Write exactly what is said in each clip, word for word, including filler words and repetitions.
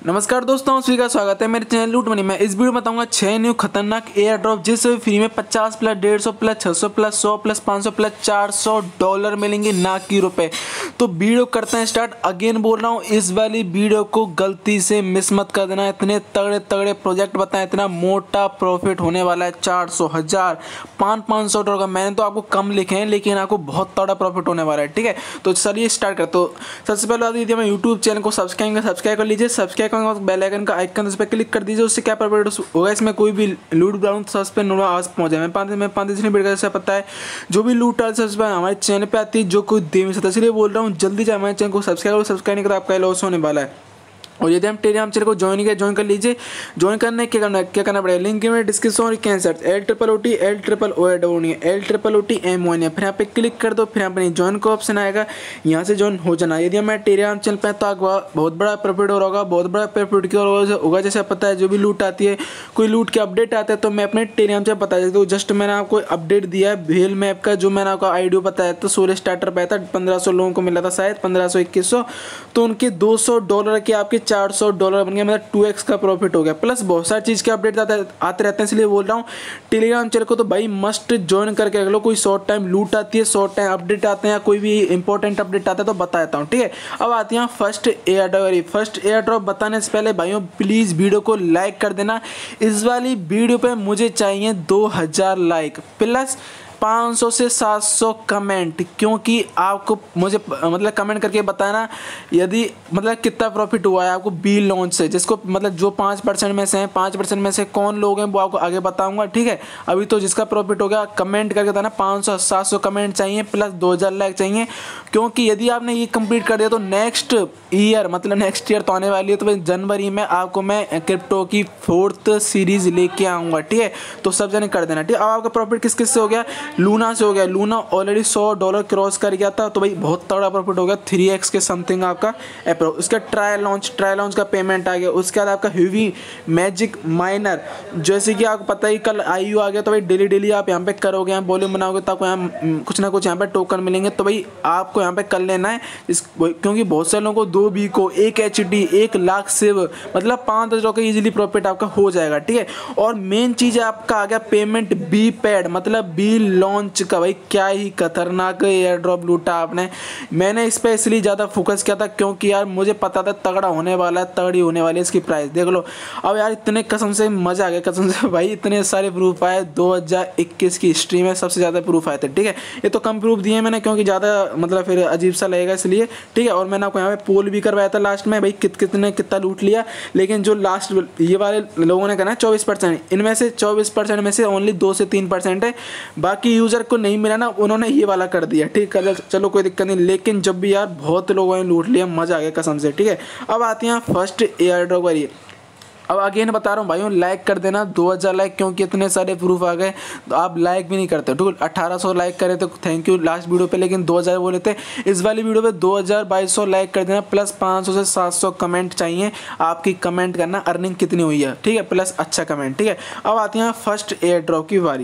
नमस्कार दोस्तों, सभी का स्वागत है मेरे चैनल लूट मनी में। इस वीडियो में बताऊंगा छह न्यू खतरनाक एयर ड्रॉप जिससे फ्री में पचास प्लस डेढ़ सौ प्लस छह सौ प्लस सौ प्लस पाँच सौ प्लस चार सौ डॉलर मिलेंगे, ना कि रुपए। तो वीडियो करते हैं स्टार्ट। अगेन बोल रहा हूँ, इस वाली वीडियो को गलती से मिस मत कर देना। इतने तगड़े तगड़े प्रोजेक्ट बताएं, इतना मोटा प्रॉफिट होने वाला है। चार सौ हजार पाँच पाँच सौ डॉलर का। मैंने तो आपको कम लिखे हैं लेकिन आपको बहुत तगड़ा प्रॉफिट होने वाला है। ठीक है, तो चलिए स्टार्ट करते। तो सबसे पहले बात यदि हमें यूट्यूब चैनल को सब्सक्राइब सब्सक्राइब कर लीजिए। सब्सक्राइब करने के बाद बेल आइकन का आइकन उस पर क्लिक कर दीजिए। उससे क्या प्रॉफिट होगा, इसमें कोई भी लूट ग्राउंड सबसे पे नोड़ा आवाज पहुंच जाए। मैं पाँच मैं पाँच दिन वीडियो से पता है जो भी लूट है सबसे पहले हमारे चैनल पे आती है, जो कोई दे नहीं सकता। इसलिए बोल रहा हूँ जल्दी से हमारे चैनल को सब्सक्राइब करो। सब्सक्राइब नहीं करो आपका लॉस होने वाला है। और यदि हम टेलीग्राम चैनल को ज्वाइन किया ज्वाइन कर लीजिए। ज्वाइन करने क्या करना क्या करना पड़ेगा, लिंक में डिस्क्रिप्शन और कैंसर L triple O T L triple O एडोनी L triple O T M O N. फिर यहाँ पे क्लिक कर दो, फिर यहाँ पे ज्वाइन का ऑप्शन आएगा, यहाँ से ज्वाइन हो जाना। यदि हमारे टेलीग्राम चैनल पर तो आपको बहुत बड़ा प्रॉफिट हो रहा होगा। बहुत बड़ा प्रॉफिट क्यों होगा, जैसे पता है जो भी लूट आती है, कोई लूट के अपडेट आता है तो मैं अपने टेलीग्राम चैनल बता देता हूँ। जस्ट मैंने आपको अपडेट दिया है भेल मैप का, जो मैंने आपको आईडियो बताया था। सोलह स्टार्टर पाया था, पंद्रह सौ लोगों को मिला था शायद, पंद्रह सौ इक्कीस सौ तो उनके दो सौ डॉलर के आपके चार सौ डॉलर मतलब टू एक्स का प्रॉफिट हो गया। प्लस बहुत सारी चीज़ के अपडेट आते आते रहते हैं, इसलिए बोल रहा हूँ टेलीग्राम चैनल को तो भाई मस्ट ज्वाइन करके रख लो। कोई शॉर्ट टाइम लूट आती है, शॉर्ट टाइम अपडेट आते हैं, या कोई भी इंपॉर्टेंट अपडेट आता है तो बता देता हूँ। ठीक है, अब आती है first airdrop. First airdrop बताने से पहले भाइयों प्लीज़ वीडियो को लाइक कर देना। इस वाली वीडियो पे मुझे चाहिए दो हज़ार लाइक प्लस पाँच सौ से सात सौ कमेंट, क्योंकि आपको मुझे मतलब कमेंट करके बताना यदि मतलब कितना प्रॉफिट हुआ है आपको बी लॉन्च से। जिसको मतलब जो पाँच परसेंट में से हैं, पाँच परसेंट में से कौन लोग हैं वो आपको आगे बताऊंगा। ठीक है, अभी तो जिसका प्रॉफिट हो गया कमेंट करके बताना। पाँच सौ सात सौ कमेंट चाहिए प्लस दो हज़ार लाइक चाहिए, क्योंकि यदि आपने ये कंप्लीट कर दिया तो नेक्स्ट ईयर मतलब नेक्स्ट ईयर तो आने वाली है, तो भाई जनवरी में आपको मैं क्रिप्टो की फोर्थ सीरीज लेके आऊँगा। ठीक है, तो सब जने कर देना। ठीक है, अब आपका प्रॉफिट किस किस से हो गया, लूना से हो गया। लूना ऑलरेडी सौ डॉलर क्रॉस कर गया था, तो भाई बहुत तगड़ा प्रॉफिट हो गया, थ्री एक्स के समथिंग आपका अप्रो। उसका ट्रायल लॉन्च ट्रायल लॉन्च का पेमेंट आ गया। उसके बाद आपका हेवी मैजिक माइनर, जैसे कि आपको पता ही कल आई यू आ गया, तो भाई डेली डेली आप यहाँ पे करोगे, यहाँ वॉल्यूम बनाओगे तो आपको यहाँ कुछ ना कुछ यहाँ पे टोकन मिलेंगे। तो भाई आपको यहाँ पे कर लेना है इस, क्योंकि बहुत सारे लोगों को दो बी को एक एच डी एक लाख से मतलब पाँच दस का इजीली प्रॉफिट आपका हो जाएगा। ठीक है, और मेन चीज़ है आपका आ गया पेमेंट बी पैड मतलब बी लॉन्च का। भाई क्या ही खतरनाक एयर ड्रॉप लूटा आपने। मैंने इस पर इसलिए ज़्यादा फोकस किया था क्योंकि यार मुझे पता था तगड़ा होने वाला है, तगड़ी होने वाली है इसकी प्राइस। देख लो अब यार, इतने कसम से मज़ा आ गया कसम से भाई। इतने सारे प्रूफ आए दो हज़ार इक्कीस की हिस्ट्री में, सबसे ज़्यादा प्रूफ आए थे। ठीक है, ये तो कम प्रूफ दिए मैंने क्योंकि ज़्यादा मतलब फिर अजीब सा लगेगा इसलिए। ठीक है, और मैंने आपको यहाँ पे पोल भी करवाया था लास्ट में, भाई कित कितने कितना लूट लिया। लेकिन जो लास्ट ये वाले लोगों ने करना है चौबीस परसेंट, इनमें से चौबीस परसेंट में से ओनली दो से तीन परसेंट है। बाकी यूज़र को नहीं मिला ना, उन्होंने ये वाला कर दिया। ठीक है, चलो कोई दिक्कत नहीं। लेकिन जब भी यार बहुत लोगों ने लूट लिया, मज़ा आ गया कसम से। ठीक है, अब आती हैं फर्स्ट एयर ड्रॉप वाली। अब अगेन बता रहा हूँ भाइयों, लाइक कर देना दो हज़ार लाइक, क्योंकि इतने सारे प्रूफ आ गए तो आप लाइक भी नहीं करते। ठीक, अठारह सौ लाइक करे तो थैंक यू लास्ट वीडियो पे, लेकिन दो हज़ार बोले थे। इस वाली वीडियो पे दो हज़ार बाईस सौ लाइक कर देना प्लस पाँच सौ से सात सौ कमेंट चाहिए। आपकी कमेंट करना अर्निंग कितनी हुई है, ठीक है, प्लस अच्छा कमेंट। ठीक है, अब आती हैं फर्स्ट एयर ड्रॉप की बारी।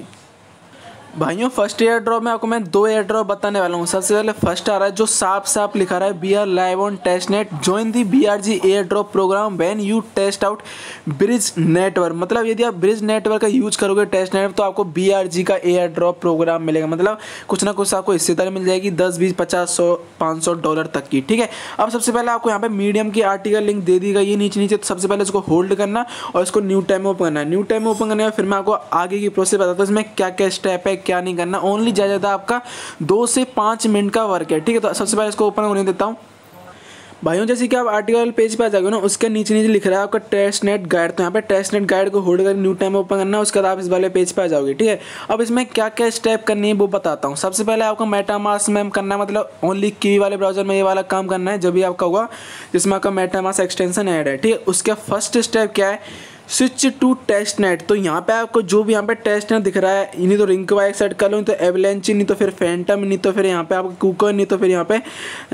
भाइयों फर्स्ट एयर ड्रॉप में आपको मैं दो एयर ड्रॉप बताने वाला हूँ। सबसे पहले फर्स्ट आ रहा है जो साफ साफ लिखा रहा है, B R live on testnet, join the B R G airdrop program when you test out bridge network. मतलब यदि आप ब्रिज नेटवर्क का यूज करोगे टेस्ट नेटवर्क, तो आपको बी आर जी का एयर ड्रॉप प्रोग्राम मिलेगा। मतलब कुछ ना कुछ आपको हिस्सेदारी मिल जाएगी, दस बीस पचास सौ पाँच सौ डॉलर तक की। ठीक है, अब सबसे पहले आपको यहाँ पे मीडियम की आर्टिकल लिंक दे दी गई है नीचे नीचे। तो सबसे पहले इसको होल्ड करना और इसको न्यू टाइम ओपन करना है। न्यू टाइम ओपन करने में फिर मैं आपको आगे की प्रोसेस बताता हूँ, इसमें क्या क्या स्टेप है, क्या नहीं करना। ओनली ज़्यादा ज़्यादा आपका दो से पाँच मिनट का वर्क है। ठीक है, तो सबसे पहले इसको ओपन होने देता हूँ भाइयों। जैसे कि आप आर्टिकल पेज पे आ जाओगे ना, उसके नीचे नीचे लिख रहा है आपका टेस्ट नेट गाइड। तो यहाँ पे टेस्ट नेट गाइड को होल्ड कर न्यू टाइम ओपन करना है, उसके बाद आप इस वाले पेज पे आ जाओगे। ठीक है, अब इसमें क्या क्या स्टेप करनी है वो बताता हूँ। सबसे पहले आपको मेटामास्क में करना है, मतलब ओनली की वाले ब्राउजर में ये वाला काम करना है जब भी आपका होगा जिसमें आपका मेटामास्क एक्सटेंशन ऐड है। ठीक है, उसका फर्स्ट स्टेप क्या है, स्विच टू टेस्ट नेट। तो यहाँ पे आपको जो भी यहाँ पे टेस्ट नेट दिख रहा है, नहीं तो रिंक वाई सेट कर लो, नहीं तो एवलेंची, नहीं तो फिर फैंटम, नहीं तो फिर यहाँ पे आपको कुकर, नहीं तो फिर यहाँ पे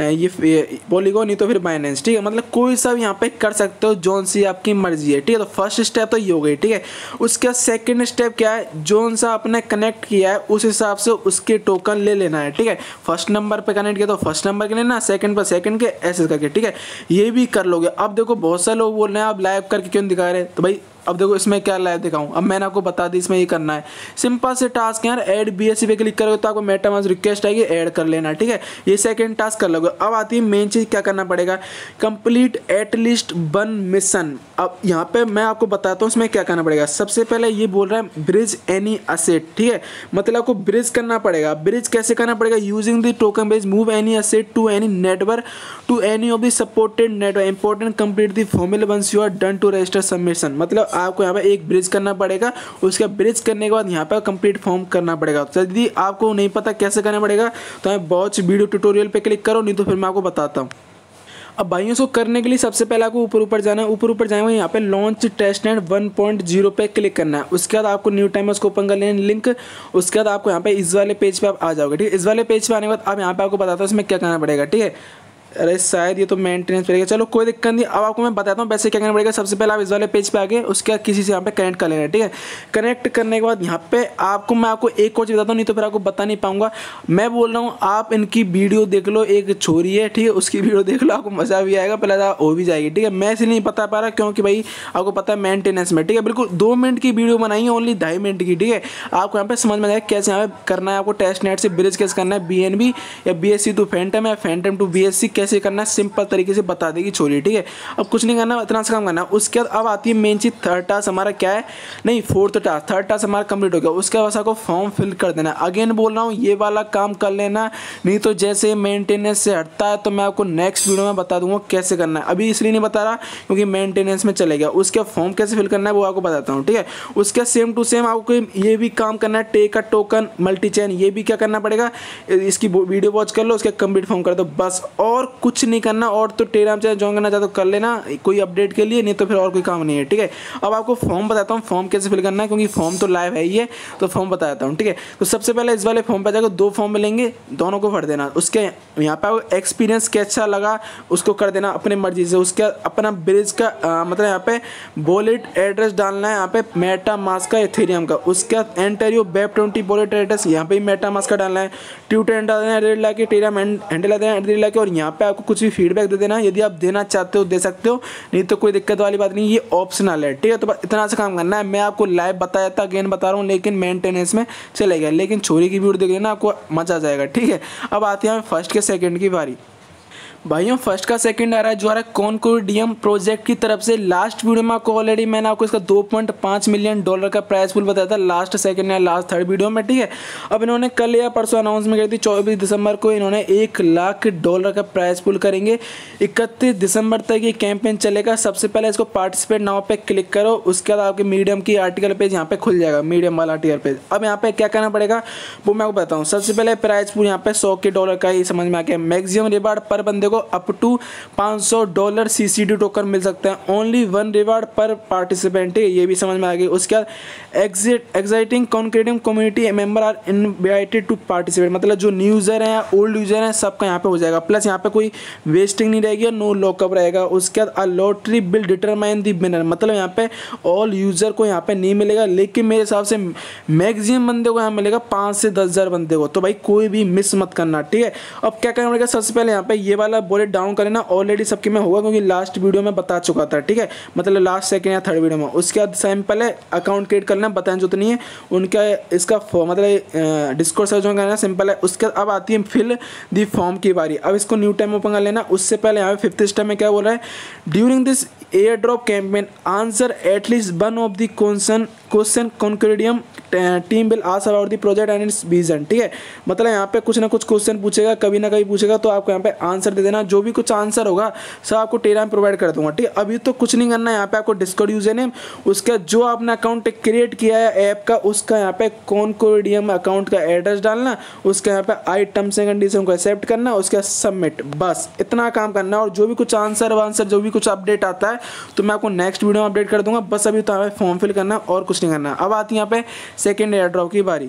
ये पॉलीगॉन, नहीं तो फिर बाइनेंस। ठीक है, मतलब कोई सा भी यहाँ पे कर सकते हो, जोन सी आपकी मर्जी है। ठीक है, तो फर्स्ट स्टेप तो ये हो गई। ठीक है, उसका सेकेंड स्टेप क्या है, जोन सा आपने कनेक्ट किया है उस हिसाब से उसके टोकन ले लेना है। ठीक है, फर्स्ट नंबर पे कनेक्ट किया तो फर्स्ट नंबर के लेना, सेकंड पर सेकंड के, ऐसे करके। ठीक है, ये भी कर लोगे। अब देखो बहुत सारे लोग बोल रहे हैं आप लाइव करके क्यों दिखा रहे हैं, तो भाई अब देखो इसमें क्या लाइव दिखाऊं। अब मैंने आपको बता दी इसमें ये करना है, सिंपल से टास्क यार। ऐड बीएससी पे क्लिक करोगे तो आपको मेटामास्क रिक्वेस्ट आएगी, ऐड कर लेना। ठीक है, ये सेकंड टास्क कर लोगे। अब आती है मेन चीज़, क्या करना पड़ेगा, कंप्लीट एटलीस्ट वन मिशन। अब यहाँ पे मैं आपको बताता हूँ इसमें क्या करना पड़ेगा। सबसे पहले ये बोल रहा है ब्रिज एनी असेट। ठीक है, मतलब आपको ब्रिज करना पड़ेगा। ब्रिज कैसे करना पड़ेगा, using the token bridge move any asset to any network to any of the supported network important complete the formula once you are done to register submission. मतलब आपको यहाँ पे एक ब्रिज करना पड़ेगा, उसका ब्रिज करने के बाद यहाँ पे कंप्लीट फॉर्म करना पड़ेगा। तो यदि आपको नहीं पता कैसे करना पड़ेगा तो आप वॉच वीडियो ट्यूटोरियल पे क्लिक करो, नहीं तो फिर मैं आपको बताता हूँ। अब भाइयों इसको करने के लिए सबसे पहले आपको ऊपर ऊपर जाना है। ऊपर ऊपर जाएंगे यहाँ पे launch testnet one point zero पे क्लिक करना है। उसके बाद आपको न्यू टाइम उसको ओपन कर लेना लिंक। उसके बाद आपको यहाँ पे इस वाले पेज पे आप आ जाओगे। ठीक है, इस वाले पेज पे आने के बाद अब यहाँ पे आपको बताता हूँ इसमें क्या करना पड़ेगा। ठीक है, अरे शायद ये तो मेंटेनेंस पड़ेगा, चलो कोई दिक्कत नहीं। अब आपको मैं बताता हूँ वैसे क्या करना पड़ेगा। सबसे पहले आप इस वाले पेज पे आगे उसके बाद किसी से यहाँ पे कनेक्ट कर लेना। ठीक है, कनेक्ट करने के बाद यहाँ पे आपको मैं आपको एक और चीज़ बताता हूँ, नहीं तो फिर आपको बता नहीं पाऊंगा। मैं बोल रहा हूँ आप इनकी वीडियो देख लो, एक छोरी है, ठीक है, उसकी वीडियो देख लो, आपको मज़ा भी आएगा, पहले हो भी जाएगी। ठीक है, मैं इसलिए नहीं बता पा रहा क्योंकि भाई आपको पता है मेंटेनेंस में। ठीक है, बिल्कुल दो मिनट की वीडियो बनाई है, ओनली ढाई मिनट की। ठीक है, आपको यहाँ पे समझ में आएगा कैसे यहाँ पे करना है, आपको टेस्ट नेट से ब्रिज कैसे करना है, बी एन बी या B S C to phantom या phantom to B S C कैसे करना है, सिंपल तरीके से बता देगी छोरी। ठीक है, अब कुछ नहीं करना, इतना सा काम करना। उसके बाद अब आती है मेन चीज, थर्ड टास्क हमारा क्या है, नहीं फोर्थ टास्क, थर्ड टास्क हमारा कंप्लीट हो गया। उसके बाद आपको फॉर्म फिल कर देना। अगेन बोल रहा हूँ ये वाला काम कर लेना, नहीं तो जैसे मेंटेनेंस से हटता है तो मैं आपको नेक्स्ट वीडियो में बता दूंगा कैसे करना है। अभी इसलिए नहीं बता रहा क्योंकि मेंटेनेंस में चले गया। उसके फॉर्म कैसे फिल करना है वो आपको बताता हूँ। ठीक है, उसके सेम टू सेम आपको ये भी काम करना है, take a token multi chain, ये भी क्या करना पड़ेगा, इसकी वीडियो वॉच कर लो, उसके कंप्लीट फॉर्म कर दो, बस और कुछ नहीं करना। और तो टेलीग्राम चैनल ज्वाइन करना चाहते तो कर लेना कोई अपडेट के लिए, नहीं तो फिर और कोई काम नहीं है। ठीक है, अब आपको फॉर्म बताता हूँ फॉर्म कैसे फिल करना है, क्योंकि फॉर्म तो लाइव है ही है, तो फॉर्म बताता हूँ। ठीक है, तो सबसे पहले इस वाले फॉर्म पे जाकर दो फॉर्म मिलेंगे, दोनों को भर देना। उसके यहाँ पे आपको एक्सपीरियंस कैसा लगा उसको कर देना अपने मर्जी से। उसके अपना ब्रिज का आ, मतलब यहाँ पे वॉलेट एड्रेस डालना है, यहाँ पे मेटा मास्क का, एथेरियम का। उसके बाद enter your web twenty wallet address, यहाँ पे मेटा मास्क का डालना है। ट्विटर हैंडल लाके टेलीग्राम हैंडल लाके, और यहाँ पे आपको कुछ भी फीडबैक दे देना, यदि आप देना चाहते हो दे सकते हो, नहीं तो कोई दिक्कत वाली बात नहीं, ये ऑप्शनल है। ठीक है, तो बस इतना सा काम करना है। मैं आपको लाइव बताया था, अगेन बता रहा हूँ, लेकिन मेंटेनेंस में चले गया, लेकिन छोरी की वीडियो देख लेना, आपको मजा आ जाएगा। ठीक है, अब आती है फर्स्ट के सेकंड की बारी। भाइयों फर्स्ट का सेकंड आ रहा है जो आ रहा है कॉन्कोर्डियम प्रोजेक्ट की तरफ से। लास्ट वीडियो में आपको ऑलरेडी मैंने आपको इसका दो पॉइंट पाँच मिलियन डॉलर का प्राइस पूल बताया था, लास्ट सेकंड या लास्ट थर्ड वीडियो में। ठीक है, अब इन्होंने कल या परसों अनाउंसमेंट करी थी, चौबीस दिसंबर को इन्होंने एक लाख डॉलर का प्राइस पूल करेंगे। इकतीस दिसंबर तक ये कैंपेन चलेगा। सबसे पहले इसको पार्टिसिपेट नाउ पे क्लिक करो, उसके बाद आपके मीडियम की आर्टिकल पेज यहाँ पे खुल जाएगा, मीडियम वाला आर्टिकल पेज। अब यहाँ पे क्या करना पड़ेगा वो मैं आपको बताता हूँ। सबसे पहले प्राइस पूल यहाँ पे सौ के डॉलर का ही समझ में आ गया। मैक्सिमम रिवार्ड पर बंदे को अप टू पाँच सौ डॉलर सीसीडी टोकन मिल सकते हैं, only one reward per participant, ये भी समझ में आ गई। उसके बाद exit exciting concretive community member are invited to participate, मतलब जो न्यू यूजर हैं ओल्ड यूजर हैं सबका यहाँ पे हो जाएगा। प्लस यहाँ पे कोई वेस्टिंग नहीं रहेगी और नो लॉकअप रहेगा। उसके बाद a lottery will determine the winner, मतलब यहाँ पे ऑल यूजर को यहाँ पे नहीं मिलेगा, लेकिन मेरे हिसाब से मैक्सिमम बंदे को यहाँ मिलेगा पाँच से दस हज़ार बंदे को, तो भाई कोई भी मिस मत करना। ठीक है, अब क्या करना पड़ेगा, सबसे पहले यहाँ पे ये वाला वॉलेट डाउन करना, ऑलरेडी सबके में होगा क्योंकि लास्ट वीडियो में बता चुका था। ठीक है, मतलब लास्ट सेकंड या थर्ड वीडियो में। उसके बाद सिंपल है अकाउंट क्रिएट करना, बताएं जो तो नहीं है उनका इसका मतलब डिस्कॉर्ड सर्च करना सिंपल है। उसके बाद अब आती है फिल दी फॉर्म की बारी। अब इसको न्यू टाइम ओपन कर लेना। उससे पहले यहाँ पे फिफ्थ स्टेप में क्या बोल रहा है, during this airdrop campaign answer at least one of the question question Concordium team will ask about the project and its vision. ठीक है, मतलब यहाँ पे कुछ ना कुछ क्वेश्चन पूछेगा, कभी ना कभी पूछेगा, तो आपको यहाँ पे आंसर दे देना। जो भी कुछ आंसर होगा सब आपको टेलीग्राम प्रोवाइड कर दूंगा। ठीक है, अभी तो कुछ नहीं करना है, यहाँ पे आपको डिस्कॉर्ड यूजर नेम, उसका जो आपने अकाउंट क्रिएट किया है ऐप का, उसका यहाँ पे कॉन्कोर्डियम अकाउंट का एड्रेस डालना, उसका यहाँ पे आई टर्म्स एंड कंडीशन को एक्सेप्ट करना, उसका सबमिट, बस इतना काम करना। और जो भी कुछ आंसर वांसर जो भी कुछ अपडेट आता है तो मैं आपको नेक्स्ट वीडियो में अपडेट कर दूंगा। बस अभी तो हमें फॉर्म फिल करना और कुछ नहीं करना। अब आती है यहाँ पे सेकेंड एयर ड्रॉप की बारी।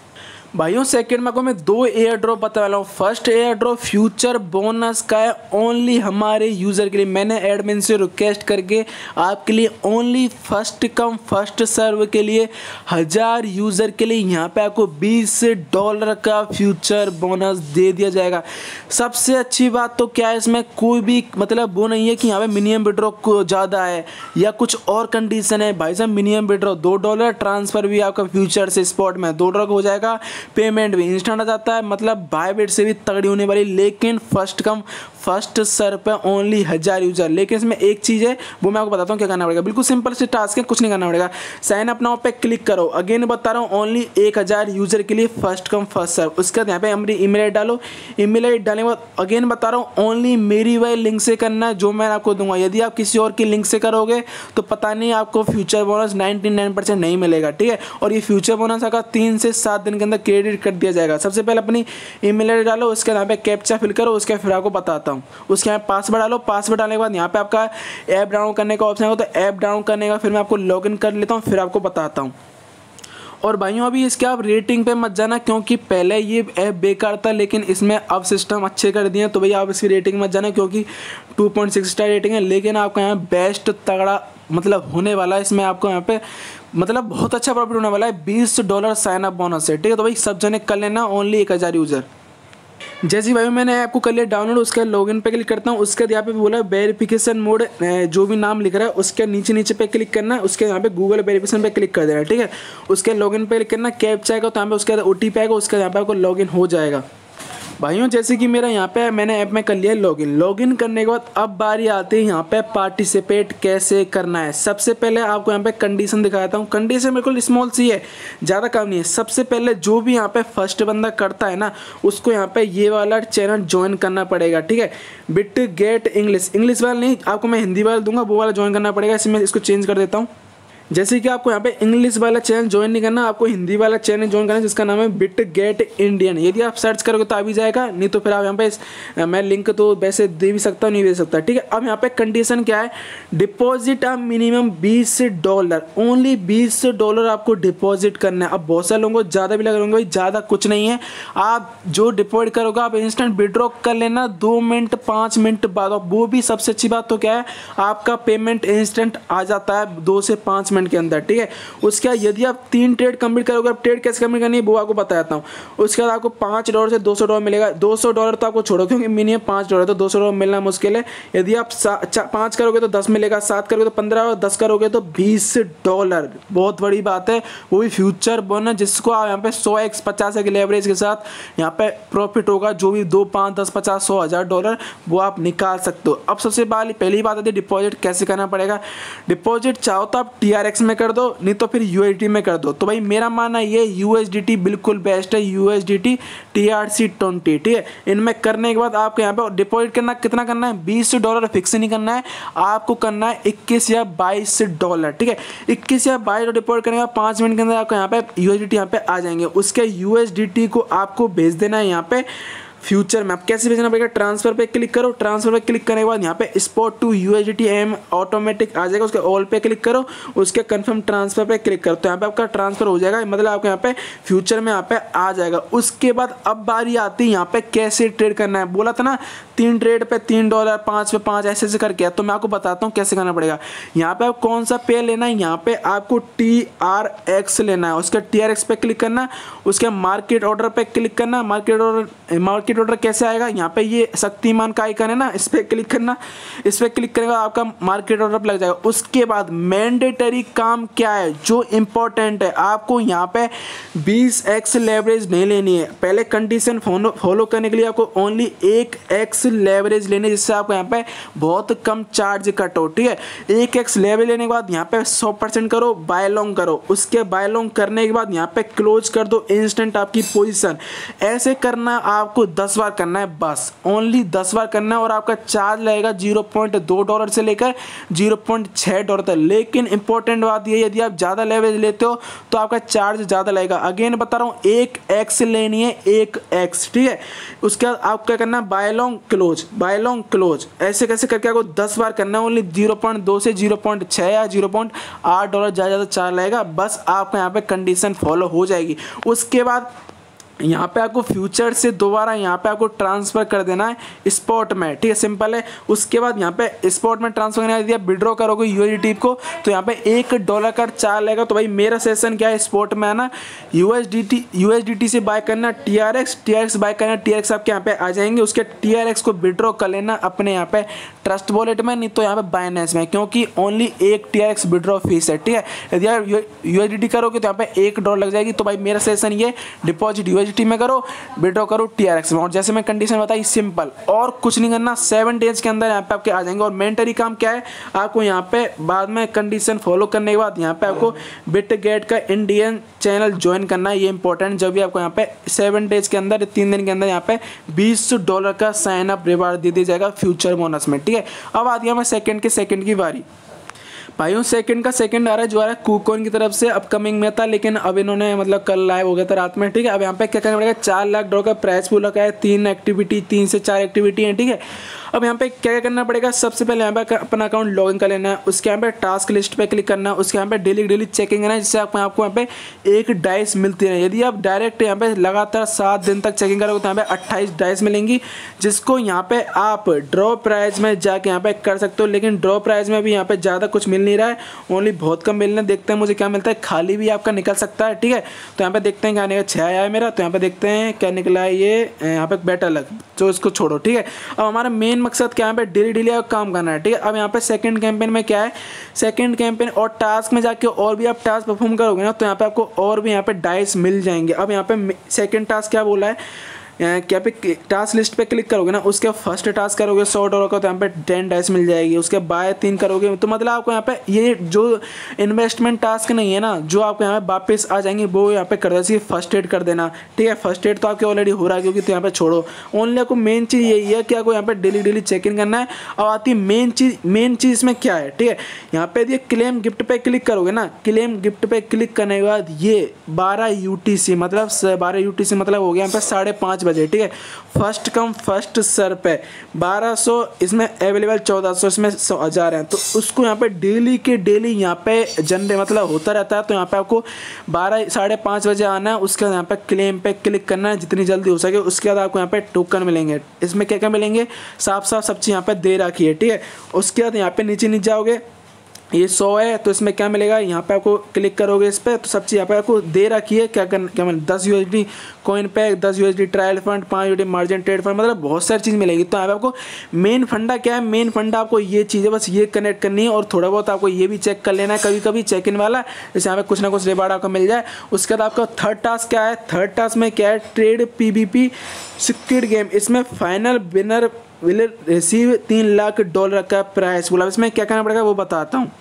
भाइयों सेकंड में आपको मैं दो एयर ड्रॉप बता रहा हूँ। First airdrop future bonus का है, ओनली हमारे यूज़र के लिए। मैंने एडमिन से रिक्वेस्ट करके आपके लिए only first come first serve के लिए हज़ार यूज़र के लिए यहाँ पे आपको बीस डॉलर का फ्यूचर बोनस दे दिया जाएगा। सबसे अच्छी बात तो क्या है, इसमें कोई भी मतलब वो नहीं है कि यहाँ पे मिनिमम विड्रॉ को ज़्यादा है या कुछ और कंडीशन है। भाई साहब मिनिमम विड्रॉ दो डॉलर, ट्रांसफ़र भी आपका फ्यूचर से स्पॉट में दो डॉलर हो जाएगा, पेमेंट भी इंस्टेंट आ जाता है, मतलब बायबिट से भी तगड़ी होने वाली। लेकिन फर्स्ट कम फर्स्ट सर पे ओनली हज़ार यूजर। लेकिन इसमें एक चीज़ है वो मैं आपको बताता हूँ क्या करना पड़ेगा। बिल्कुल सिंपल से टास्क है, कुछ नहीं करना पड़ेगा। साइन अप नाउ पे क्लिक करो। अगेन बता रहा हूँ ओनली एक हज़ार यूजर के लिए फर्स्ट कम फर्स्ट सर्व। उसके बाद यहाँ पे हमारी ईमेल आई डालो। ईमेल आई डालने के बाद अगेन बता रहा हूँ ओनली मेरी वाई लिंक से करना है जो मैं आपको दूंगा। यदि आप किसी और की लिंक से करोगे तो पता नहीं आपको future bonus ninety nine percent नहीं मिलेगा, ठीक है। और ये फ्यूचर बोनस अगर तीन से सात दिन के अंदर क्रेडिट कर दिया जाएगा। सबसे पहले अपनी ईमेल आई डालो, उसके यहाँ पे कैप्चा फिल करो, उसके फिर आपको बताता हूँ। उसके यहाँ पासवर्ड डालो। पासवर्ड डालने के बाद यहाँ पे आपका ऐप डाउनलोड करने का ऑप्शन होगा, तो ऐप डाउनलोड करने का फिर मैं आपको लॉगिन कर लेता हूँ, फिर आपको बताता हूँ। और भाइयों अभी इसके आप रेटिंग पे मत जाना, क्योंकि पहले ये ऐप बेकार था लेकिन इसमें अब सिस्टम अच्छे कर दिए हैं। तो भैया आप इसकी रेटिंग मत जाना, क्योंकि two point six star rating है। लेकिन आपका यहाँ बेस्ट तगड़ा मतलब होने वाला है। इसमें आपको यहाँ पे मतलब बहुत अच्छा प्रॉफिट होने वाला है। बीस डॉलर साइन अप बोनस है, ठीक है। तो भाई सब जने कर लेना, ओनली एक हज़ार यूज़र। जैसे भाई मैंने ऐप को कर लिया डाउनलोड, उसके लॉगिन पे क्लिक करता हूँ। उसके बाद यहाँ पे बोला वेरिफिकेशन मोड, जो भी नाम लिख रहा है उसके नीचे नीचे पे क्लिक करना है। उसके यहाँ पे गूगल वेरिफिकेशन पे क्लिक कर देना है, ठीक है। उसके लॉगिन पे क्लिक करना, कैप्चा आएगा तो यहाँ पे उसके बाद ओ टी पी आएगा, उसके यहाँ पे आपको लॉगिन हो जाएगा। भाइयों जैसे कि मेरा यहाँ पे मैंने ऐप में कर लिया लॉगिन। लॉगिन करने के बाद अब बारी आती है यहाँ पे पार्टिसिपेट कैसे करना है। सबसे पहले आपको यहाँ पे कंडीशन दिखाता हूँ। कंडीशन बिल्कुल स्मॉल सी है, ज़्यादा काम नहीं है। सबसे पहले जो भी यहाँ पे फर्स्ट बंदा करता है ना, उसको यहाँ पे ये वाला चैनल ज्वाइन करना पड़ेगा, ठीक है। बिट गेट इंग्लिश, इंग्लिश वाला नहीं, आपको मैं हिंदी वाला दूंगा, वो वाला ज्वाइन करना पड़ेगा। इसमें इसको चेंज कर देता हूँ। जैसे कि आपको यहाँ पे इंग्लिश वाला चैनल ज्वाइन नहीं करना, आपको हिंदी वाला चैनल ज्वाइन करना है जिसका नाम है बिट गेट इंडियन। यदि आप सर्च करोगे तो आ भी जाएगा, नहीं तो फिर आप यहाँ पे मैं लिंक तो वैसे दे भी सकता हूँ, नहीं दे सकता, ठीक है। अब यहाँ पे कंडीशन क्या है, डिपॉजिट आप मिनिमम बीस डॉलर, ओनली बीस डॉलर आपको डिपॉजिट करना है। अब बहुत सारे लोगों को ज़्यादा भी लग रहे होंगे, भाई ज़्यादा कुछ नहीं है। आप जो डिपॉजिट करोगे आप इंस्टेंट विड्रॉ कर लेना दो मिनट पाँच मिनट बाद। वो भी सबसे अच्छी बात तो क्या है, आपका पेमेंट इंस्टेंट आ जाता है दो से पाँच के अंदर, ठीक है। उसके बाद यदि आप तीन ट्रेड कंप्लीट करोगे, आप ट्रेड कैसे कंप्लीट करनी है वो आपको बताता हूँ। उसके बाद आपको पाँच डॉलर से दो सौ डॉलर मिलेगा। दो सौ डॉलर तो आपको छोड़ो, क्योंकि मिनिमम पाँच डॉलर तो दो सौ डॉलर मिलना मुश्किल है। यदि आप पाँच करोगे तो दस मिलेगा, सात करोगे तो पंद्रह, और दस करोगे तो बीस डॉलर। बहुत बड़ी बात है, वो भी फ्यूचर बोनस जिसको आप यहाँ पे सौ एक्स पचास के लेवरेज के साथ यहाँ पे प्रॉफिट होगा। जो भी दो पाँच दस पचास सौ हज़ार डॉलर वो आप निकाल सकते हो। अब सबसे पहली बात आती है डिपॉजिट कैसे करना पड़ेगा। डिपॉजिट चाहो तो आप टी आर एक्स में कर दो, नहीं तो फिर यू एस डी टी में कर दो। तो भाई मेरा मानना ये यू एस डी टी बिल्कुल बेस्ट है, U S D T T R C twenty, ठीक है। इनमें करने के बाद आपको यहाँ पे डिपॉजिट करना कितना करना है, बीस डॉलर फिक्स नहीं करना है, आपको करना है इक्कीस या बाईस डॉलर, ठीक है। इक्कीस या बाईस डॉलर डिपॉजिट करने के बाद पाँच मिनट के अंदर आपको यहाँ पे यू एस डी टी यहाँ पे आ जाएंगे। उसके यू एस डी टी को आपको भेज देना है यहाँ पे फ्यूचर में। आप कैसे भेजना पड़ेगा, ट्रांसफर पे क्लिक करो। ट्रांसफर पे क्लिक करने के बाद यहाँ पे spot to USDT M automatic आ जाएगा। उसके ऑल पे क्लिक करो, उसके कंफर्म ट्रांसफर पे क्लिक करो, तो यहाँ पे आपका ट्रांसफर हो जाएगा, मतलब आपको यहाँ पे फ्यूचर में यहाँ पे आ जाएगा। उसके बाद अब बारी आती है यहाँ पे कैसे ट्रेड करना है। बोला था ना तीन ट्रेड पे तीन डॉलर, पाँच पे पाँच, ऐसे ऐसे करके। तो मैं आपको बताता हूँ कैसे करना पड़ेगा। यहाँ पे आप कौन सा पे लेना है, यहाँ पे आपको टी आर एक्स लेना है। उसका टी आर एक्स पे क्लिक करना, उसके मार्केट ऑर्डर पे क्लिक करना। मार्केट ऑर्डर मार्केट ऑर्डर कैसे आएगा, यहाँ पे ये शक्तिमान का आइकन है ना, इस पर क्लिक करना। इस पर क्लिक करेगा आपका मार्केट ऑर्डर लग जाएगा। उसके बाद मैंडेटरी काम क्या है जो इंपॉर्टेंट है, आपको यहाँ पे बीस एक्स लेवरेज नहीं लेनी है। पहले कंडीशन फॉलो करने के लिए आपको ओनली एक एक्स लेवरेज लेने, जिससे आपको यहाँ पे बहुत कम चार्ज कट हो, ठीक है। एक एक्स लेवरेज लेने के बाद यहाँ पे सौ परसेंट करो, बाय लॉन्ग करो। उसके बाय लॉन्ग करने के बाद यहाँ पे क्लोज कर दो इंस्टेंट आपकी पोजीशन। ऐसे करना आपको दस बार करना है, बस ओनली दस बार करना है। और आपका चार्ज लगेगा जीरो पॉइंट दो डॉलर से लेकर जीरो पॉइंट छः डॉलर तक। लेकिन इंपॉर्टेंट बात ये, यदि आप ज़्यादा लेवरेज लेते हो तो आपका चार्ज ज़्यादा लगेगा। अगेन बता रहा हूँ, एक एक्स लेनी है, एक एक्स, ठीक है। उसके बाद आप क्या करना है, buy long close, buy long close, ऐसे कैसे करके आपको दस बार करना है। ओनली जीरो पॉइंट दो से जीरो पॉइंट छः या जीरो पॉइंट आठ डॉलर ज़्यादा ज़्यादा चार्ज लगेगा, बस आपको यहाँ पे कंडीशन फॉलो हो जाएगी। उसके बाद यहाँ पे आपको फ्यूचर से दोबारा यहाँ पे आपको ट्रांसफ़र कर देना है स्पॉट में, ठीक है, सिंपल है। उसके बाद यहाँ पे स्पॉट में ट्रांसफर करने दिया, विड्रॉ करोगे यूएसडीटी को तो यहाँ पे एक डॉलर का चार्ज लगेगा। तो भाई मेरा सेशन क्या है, स्पॉट में आना, यूएसडीटी यूएसडीटी से बाय करना, टीआरएक्स टीआरएक्स बाय करना, टीआरएक्स आपके यहाँ पे आ जाएंगे। उसके टीआरएक्स को विड्रॉ कर लेना अपने यहाँ पे ट्रस्ट वॉलेट में, नहीं तो यहाँ पे बाइनेंस में, क्योंकि ओनली एक टीआरएक्स विड्रॉ फीस है, ठीक है। यदि आप यूएसडीटी करोगे तो यहाँ पे एक डॉलर लग जाएगी। तो भाई मेरा सेशन ये डिपॉजिट यूएसडीटी में करो, विड्रॉ करो टीआरएक्स में, और जैसे मैं कंडीशन बताई सिंपल, और कुछ नहीं करना। सेवन डेज के अंदर यहाँ पे आपके आ जाएंगे। और मेंटरी काम क्या है, आपको यहाँ पे बाद में कंडीशन फॉलो करने के बाद यहाँ पे आपको बिटगेट का इंडियन चैनल ज्वाइन करना है, ये इंपॉर्टेंट। जब भी आपको यहाँ पे सेवन डेज के अंदर, तीन दिन के अंदर यहाँ पे बीस डॉलर का साइन अप रिवार्ड दे दिया जाएगा फ्यूचर बोनस में, ठीक है। अब आ गया मैं सेकंड के सेकंड की बारी। भाइयों सेकंड का सेकंड आ रहा है जो आ रहा है कूकॉइन की तरफ से, अपकमिंग में था लेकिन अब इन्होंने मतलब कल लाइव हो गया था रात में, ठीक है। अब यहाँ पे क्या करना पड़ेगा, चार लाख डॉलर का प्राइस पूल रखा है, तीन एक्टिविटी तीन से चार एक्टिविटी है, ठीक है। अब यहाँ पे क्या क्या करना पड़ेगा, सबसे पहले यहाँ पे अपना अकाउंट लॉगिन कर लेना है। उसके यहाँ पे टास्क लिस्ट पे क्लिक करना है। उसके यहाँ पे डेली डेली चेकिंग करना है, जिससे आपको आपको यहाँ पे एक डाइस मिलती है। यदि आप डायरेक्ट यहाँ पे लगातार सात दिन तक चेकिंग करोगे तो यहाँ पे अट्ठाईस डाइस मिलेंगी, जिसको यहाँ पे आप ड्रॉ प्राइज में जाके यहाँ पे कर सकते हो। लेकिन ड्रॉ प्राइज में भी यहाँ पे ज़्यादा कुछ मिल नहीं रहा है, ओनली बहुत कम मिलना। देखते हैं मुझे क्या मिलता है, खाली भी आपका निकल सकता है, ठीक है। तो यहाँ पे देखते हैं क्या निकला, छः आया है मेरा। तो यहाँ पे देखते हैं क्या निकला है, ये यहाँ पे बेटर लग, जो इसको छोड़ो, ठीक है। अब हमारा मेन मकसद क्या है, डेली डेली आप काम करना है, ठीक है। अब यहाँ पे सेकंड कैंपेन में क्या है, सेकंड कैंपेन और टास्क में जाके और भी आप टास्क परफॉर्म करोगे ना, तो यहाँ पे आपको और भी यहाँ पे डाइस मिल जाएंगे। अब यहाँ पे सेकंड टास्क क्या बोला है, क्या पे टास्क लिस्ट पे क्लिक करोगे ना, उसके फर्स्ट टास्क करोगे सौ डॉलर का, तो यहाँ पे टेन डाइस मिल जाएगी। उसके बाय तीन करोगे तो मतलब आपको यहाँ पे ये जो इन्वेस्टमेंट टास्क नहीं है ना, जो आपको यहाँ पे वापस आ जाएंगे, वो यहाँ पे कर देना चाहिए। फर्स्ट एड कर देना, ठीक है। फर्स्ट एड तो आपके ऑलरेडी हो रहा है, क्योंकि तो यहाँ पे छोड़ो। ओनली आपको मेन चीज़ यही है कि आपको यहाँ पे डेली डेली चेक इन करना है। और आती है मेन चीज़, मेन चीज़ इसमें क्या है, ठीक है। यहाँ पे यदि क्लेम गिफ्ट पे क्लिक करोगे ना, क्लेम गिफ्ट पे क्लिक करने के बाद ये बारह यू टी सी मतलब बारह यू टी सी मतलब हो गया यहाँ पे साढ़े पाँच बजे, ठीक है। फर्स्ट कम फर्स्ट सर पे बारह सौ, इसमें अवेलेबल चौदह सौ, इसमें सौ हज़ार हैं। तो उसको यहाँ पे डेली के डेली यहाँ पे जनरे मतलब होता रहता है। तो यहाँ पे आपको बारह साढ़े पाँच बजे आना है। उसके बाद यहाँ पे क्लेम पे क्लिक करना है जितनी जल्दी हो सके। उसके बाद आपको यहाँ पे टोकन मिलेंगे। इसमें क्या क्या मिलेंगे, साफ साफ सब चीज़ यहाँ पे दे रखी है, ठीक है। उसके बाद यहाँ पे नीचे नीचे जाओगे, ये सौ है तो इसमें क्या मिलेगा, यहाँ पे आपको क्लिक करोगे इस पर, तो सब चीज़ यहाँ पे आपको दे रखी है। क्या करना, क्या मिले, दस यूएसडी कॉइन पैक, दस यूएसडी ट्रायल फंड, पाँच यूएसडी मार्जिन ट्रेड फंड, मतलब बहुत सारी चीज़ मिलेगी। तो यहाँ पे आपको मेन फंडा क्या है, मेन फंडा आपको ये चीज़ें बस ये कनेक्ट करनी है। और थोड़ा बहुत आपको ये भी चेक कर लेना है कभी कभी चेक इन वाला, जैसे यहाँ पे कुछ ना कुछ रिवार्ड आपको मिल जाए। उसके बाद आपका थर्ड टास्क क्या है, थर्ड टास्क में क्या है, ट्रेड पीवीपी स्क्विड गेम। इसमें फाइनल विनर विल रिसीव तीन लाख डॉलर का प्राइस बोला। इसमें क्या करना पड़ेगा वो बताता हूँ।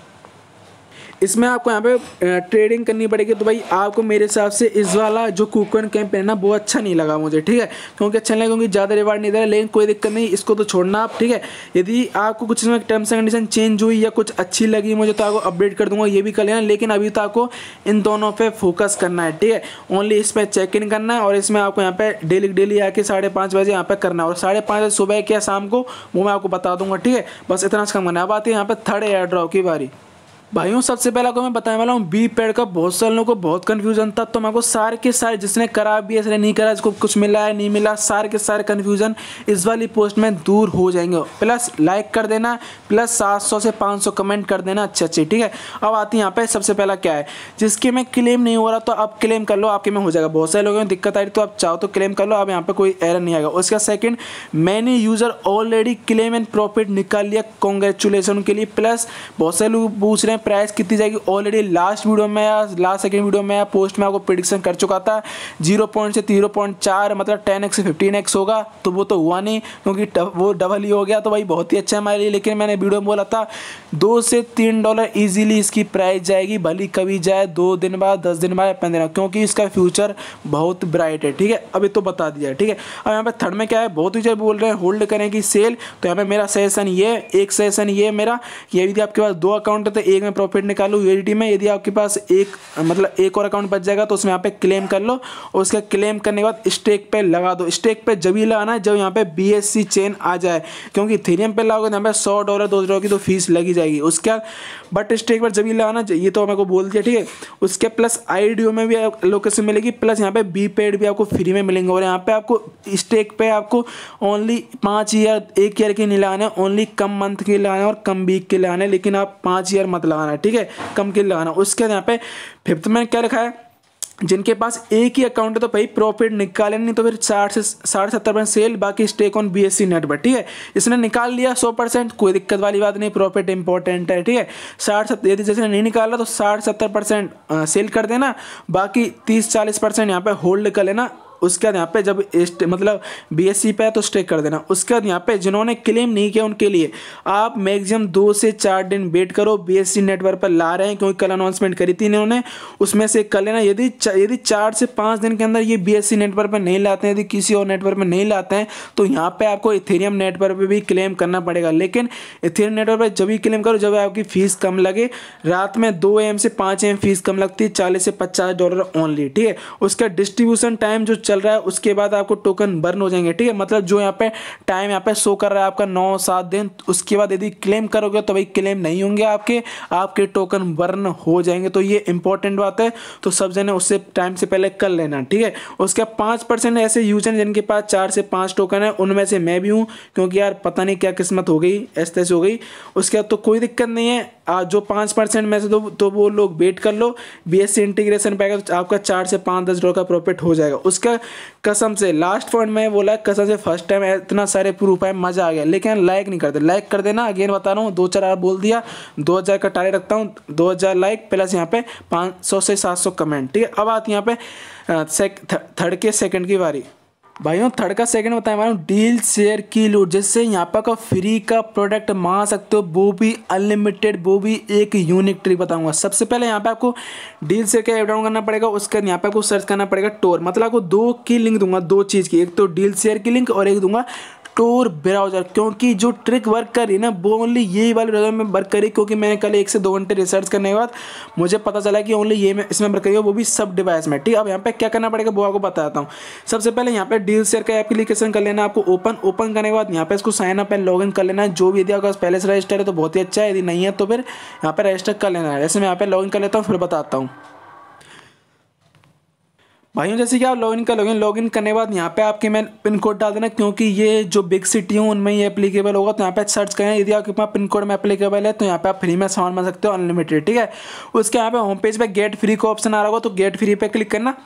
इसमें आपको यहाँ पे ट्रेडिंग करनी पड़ेगी। तो भाई आपको मेरे हिसाब से इस वाला जो कूपन कैंपेन है ना वो अच्छा नहीं लगा मुझे, ठीक है, क्योंकि अच्छा नहीं लगा, क्योंकि ज़्यादा रिवार्ड नहीं दे रहा। लेकिन कोई दिक्कत नहीं, इसको तो छोड़ना आप, ठीक है। यदि आपको कुछ इसमें टर्म्स एंड कंडीशन चेंज हुई या कुछ अच्छी लगी मुझे तो आपको अपडेट कर दूंगा, ये भी कर लेना। लेकिन अभी तो आपको इन दोनों पर फोकस करना है, ठीक है। ओनली इस पर चेक इन करना है और इसमें आपको यहाँ पे डेली डेली आके साढ़े पाँच बजे यहाँ पे करना है। और साढ़े पाँच बजे सुबह क्या शाम को वो मैं आपको बता दूंगा, ठीक है। बस इतना काम करना है। अब आती है यहाँ पे थर्ड एयर ड्रॉप की बारी। भाइयों सबसे पहले आपको मैं बताने वाला हूँ बी पैड का बहुत सारे लोगों को बहुत कन्फ्यूजन था। तो मैं आपको सारे के सारे जिसने करा भी इसने नहीं करा, जिसको कुछ मिला है नहीं मिला, सारे के सारे कन्फ्यूजन इस वाली पोस्ट में दूर हो जाएंगे। प्लस लाइक कर देना, प्लस सात सौ से पाँच सौ कमेंट कर देना अच्छे अच्छे, ठीक है। अब आती है यहाँ पे सबसे पहला क्या है, जिसके में क्लेम नहीं हो रहा तो आप क्लेम कर लो, आपके में हो जाएगा। बहुत सारे लोगों में दिक्कत आ रही तो आप चाहो तो क्लेम कर लो, अब यहाँ पे कोई एरर नहीं आएगा। उसका second, many user already claim and profit निकाल लिया, कॉन्ग्रेचुलेसन के लिए। प्लस बहुत सारे लोग पूछ रहे हैं प्राइस कितनी जाएगी। ऑलरेडी लास्ट वीडियो में या लास्ट सेकंड वीडियो में या पोस्ट में आपको प्रेडिक्शन कर चुका था, जीरो पॉइंट से जीरो पॉइंट चार मतलब टेन एक्स से फिफ्टीन एक्स होगा। तो वो तो हुआ नहीं क्योंकि वो डबल ही हो गया, तो भाई बहुत ही अच्छा है हमारे लिए। लेकिन मैंने वीडियो में बोला था दो से तीन डॉलर इजीली इसकी प्राइस जाएगी, भली कभी जाए दो दिन बाद, दस दिन बाद, पंद्रह दिन, क्योंकि इसका फ्यूचर बहुत ब्राइट है, ठीक है। अभी तो बता दिया, ठीक है। अब यहाँ पे थर्ड में क्या है, बहुत ही जब बोल रहे हैं होल्ड करें कि सेल, तो यहाँ पे मेरा सजेशन ये, एक सजेशन ये मेरा, ये भी आपके पास दो अकाउंट है तो एक मैं प्रॉफिट निकालूँ यूएसडीटी में, यदि आपके पास एक मतलब एक और अकाउंट बच जाएगा तो उसमें यहाँ पे क्लेम कर लो और उसका क्लेम करने के बाद स्टेक पे लगा दो। स्टेक पे जब ही लगाना है जब यहाँ पे बीएससी चेन आ जाए, क्योंकि इथेरियम पे लगाओगे यहाँ पे सौ डॉलर दो डॉलर की तो फीस लगी जाएगी उसके बाद, बट स्टेक पर जब ही लगाना, ये तो मेरे को बोल दिया, ठीक है। उसके प्लस आईडीओ में भी लोकेशन मिलेगी, प्लस यहाँ पे बी पेड भी आपको फ्री में मिलेंगे। और यहाँ पे आपको स्टेक पे आपको ओनली पाँच ईयर एक ईयर के नहीं लगाना है, ओनली कम मंथ के लगाना है और कम वीक के लगाना है, लेकिन आप पाँच ईयर मत लगाना है, ठीक है, कम के लगाना। उसके बाद यहाँ पे फिफ्थ में क्या लिखा है, जिनके पास एक ही अकाउंट है तो भाई प्रॉफिट निकाले, नहीं तो फिर साठ से साठ सत्तर परसेंट सेल, बाकी स्टेक ऑन बीएससी नेट पर, ठीक है। इसने निकाल लिया सौ परसेंट, कोई दिक्कत वाली बात नहीं, प्रॉफिट इंपॉर्टेंट है, ठीक है। साठ सत्तर यदि जैसे नहीं निकाला तो साठ सत्तर परसेंट सेल कर देना, बाकी तीस चालीस परसेंट यहाँ पे होल्ड कर लेना। उसके बाद यहाँ पे जब मतलब बीएससी पे है तो स्टेक कर देना। उसके बाद यहाँ पे जिन्होंने क्लेम नहीं किया उनके लिए आप मैक्सिमम दो से चार दिन वेट करो, बीएससी नेटवर्क पर ला रहे हैं, क्योंकि कल अनाउंसमेंट करी थी इन्होंने, उसमें से कर लेना। यदि यदि चार से पाँच दिन के अंदर ये बीएससी नेटवर्क पर नहीं लाते हैं, यदि किसी और नेटवर्क में नहीं लाते हैं, तो यहाँ पे आपको इथेरियम नेटवर्क पर भी क्लेम करना पड़ेगा। लेकिन इथेरियम नेटवर्क पर जब भी क्लेम करो जब आपकी फीस कम लगे, रात में दो एम से पाँच एम फीस कम लगती है, चालीस से पचास डॉलर ओनली, ठीक है। उसका डिस्ट्रीब्यूशन टाइम जो चल रहा है उसके बाद आपको टोकन बर्न हो जाएंगे, ठीक है। मतलब जो यहाँ पे टाइम यहाँ पे शो कर रहा है आपका नौ सात दिन, उसके बाद यदि क्लेम करोगे तो भाई क्लेम नहीं होंगे आपके आपके टोकन बर्न हो जाएंगे। तो ये इंपॉर्टेंट बात है, तो सब जने उससे टाइम से पहले कर लेना, ठीक है। उसके पाँच परसेंट ऐसे यूजर जिनके पास चार से पाँच टोकन है, उनमें से मैं भी हूँ, क्योंकि यार पता नहीं क्या किस्मत हो गई, ऐसे तैसे हो गई। उसके बाद तो कोई दिक्कत नहीं है, जो पाँच परसेंट में से तो, तो वो लोग वेट कर लो, बीएससी इंटीग्रेशन पाएगा तो आपका चार से पाँच दस डॉलर का प्रॉफिट हो जाएगा। उसका कसम से लास्ट पॉइंट में बोला है, कसम से फर्स्ट टाइम इतना सारे प्रूफ है, मजा आ गया। लेकिन लाइक नहीं करते, लाइक कर देना, अगेन बता रहा हूँ, दो चार बोल दिया, दो हज़ार का टारगेट रखता हूँ, दो हज़ार लाइक प्लस यहाँ पे पाँच सौ से सात सौ कमेंट, ठीक है। अब आती यहाँ पे थर्ड के सेकंड की बारी। भाइयों थर्ड का सेकंड बताएं हमारा डील शेयर की लूट, जिससे यहाँ पर का फ्री का प्रोडक्ट मांग सकते हो, वो भी अनलिमिटेड, वो भी एक यूनिक ट्रिक बताऊंगा। सबसे पहले यहाँ पे आपको डील शेयर का ऐप डाउनलोड करना पड़ेगा, उसके यहाँ पे आपको सर्च करना पड़ेगा टोर, मतलब आपको दो की लिंक दूंगा, दो चीज़ की, एक तो डील शेयर की लिंक और एक दूंगा टोर ब्राउज़र। क्योंकि जो ट्रिक वर्क करी ना वो ओनली यही वाले ब्राउज़र में वर्क करी, क्योंकि मैंने कल एक से दो घंटे रिसर्च करने के बाद मुझे पता चला कि ओनली ये में इसमें वर्क करी है, वो भी सब डिवाइस में, ठीक है। अब यहाँ पे क्या करना पड़ेगा वो आपको बताता हूँ। सबसे पहले यहाँ पे डील शेयर का एप्लीकेशन कर लेना आपको ओपन, ओपन करने के बाद यहाँ पे इसको sign up and log in कर लेना है। जो भी यदि आपका पहले से रजिस्टर है तो बहुत ही अच्छा है, यदि नहीं है तो फिर यहाँ पे रजिस्टर कर लेना है। जैसे मैं यहाँ पे लॉग इन कर लेता हूँ, फिर बताता हूँ भाइयों। जैसे कि आप लॉगिन का लॉगिन लॉगिन करने के बाद यहाँ पे आपके मैं पिन कोड डाल देना, क्योंकि ये जो बिग सिटी हूँ उनमें ये एप्लीकेबल होगा। तो यहाँ पे सर्च करें, यदि आपके पास पिन कोड में एप्लीकेबल है तो यहाँ पे आप फ्री में सामान बना सकते हो अनलिमिटेड, ठीक है। उसके यहाँ पे होम पेज पे गेट फ्री का ऑप्शन आ रहा होगा, तो गेट फ्री पे क्लिक करना।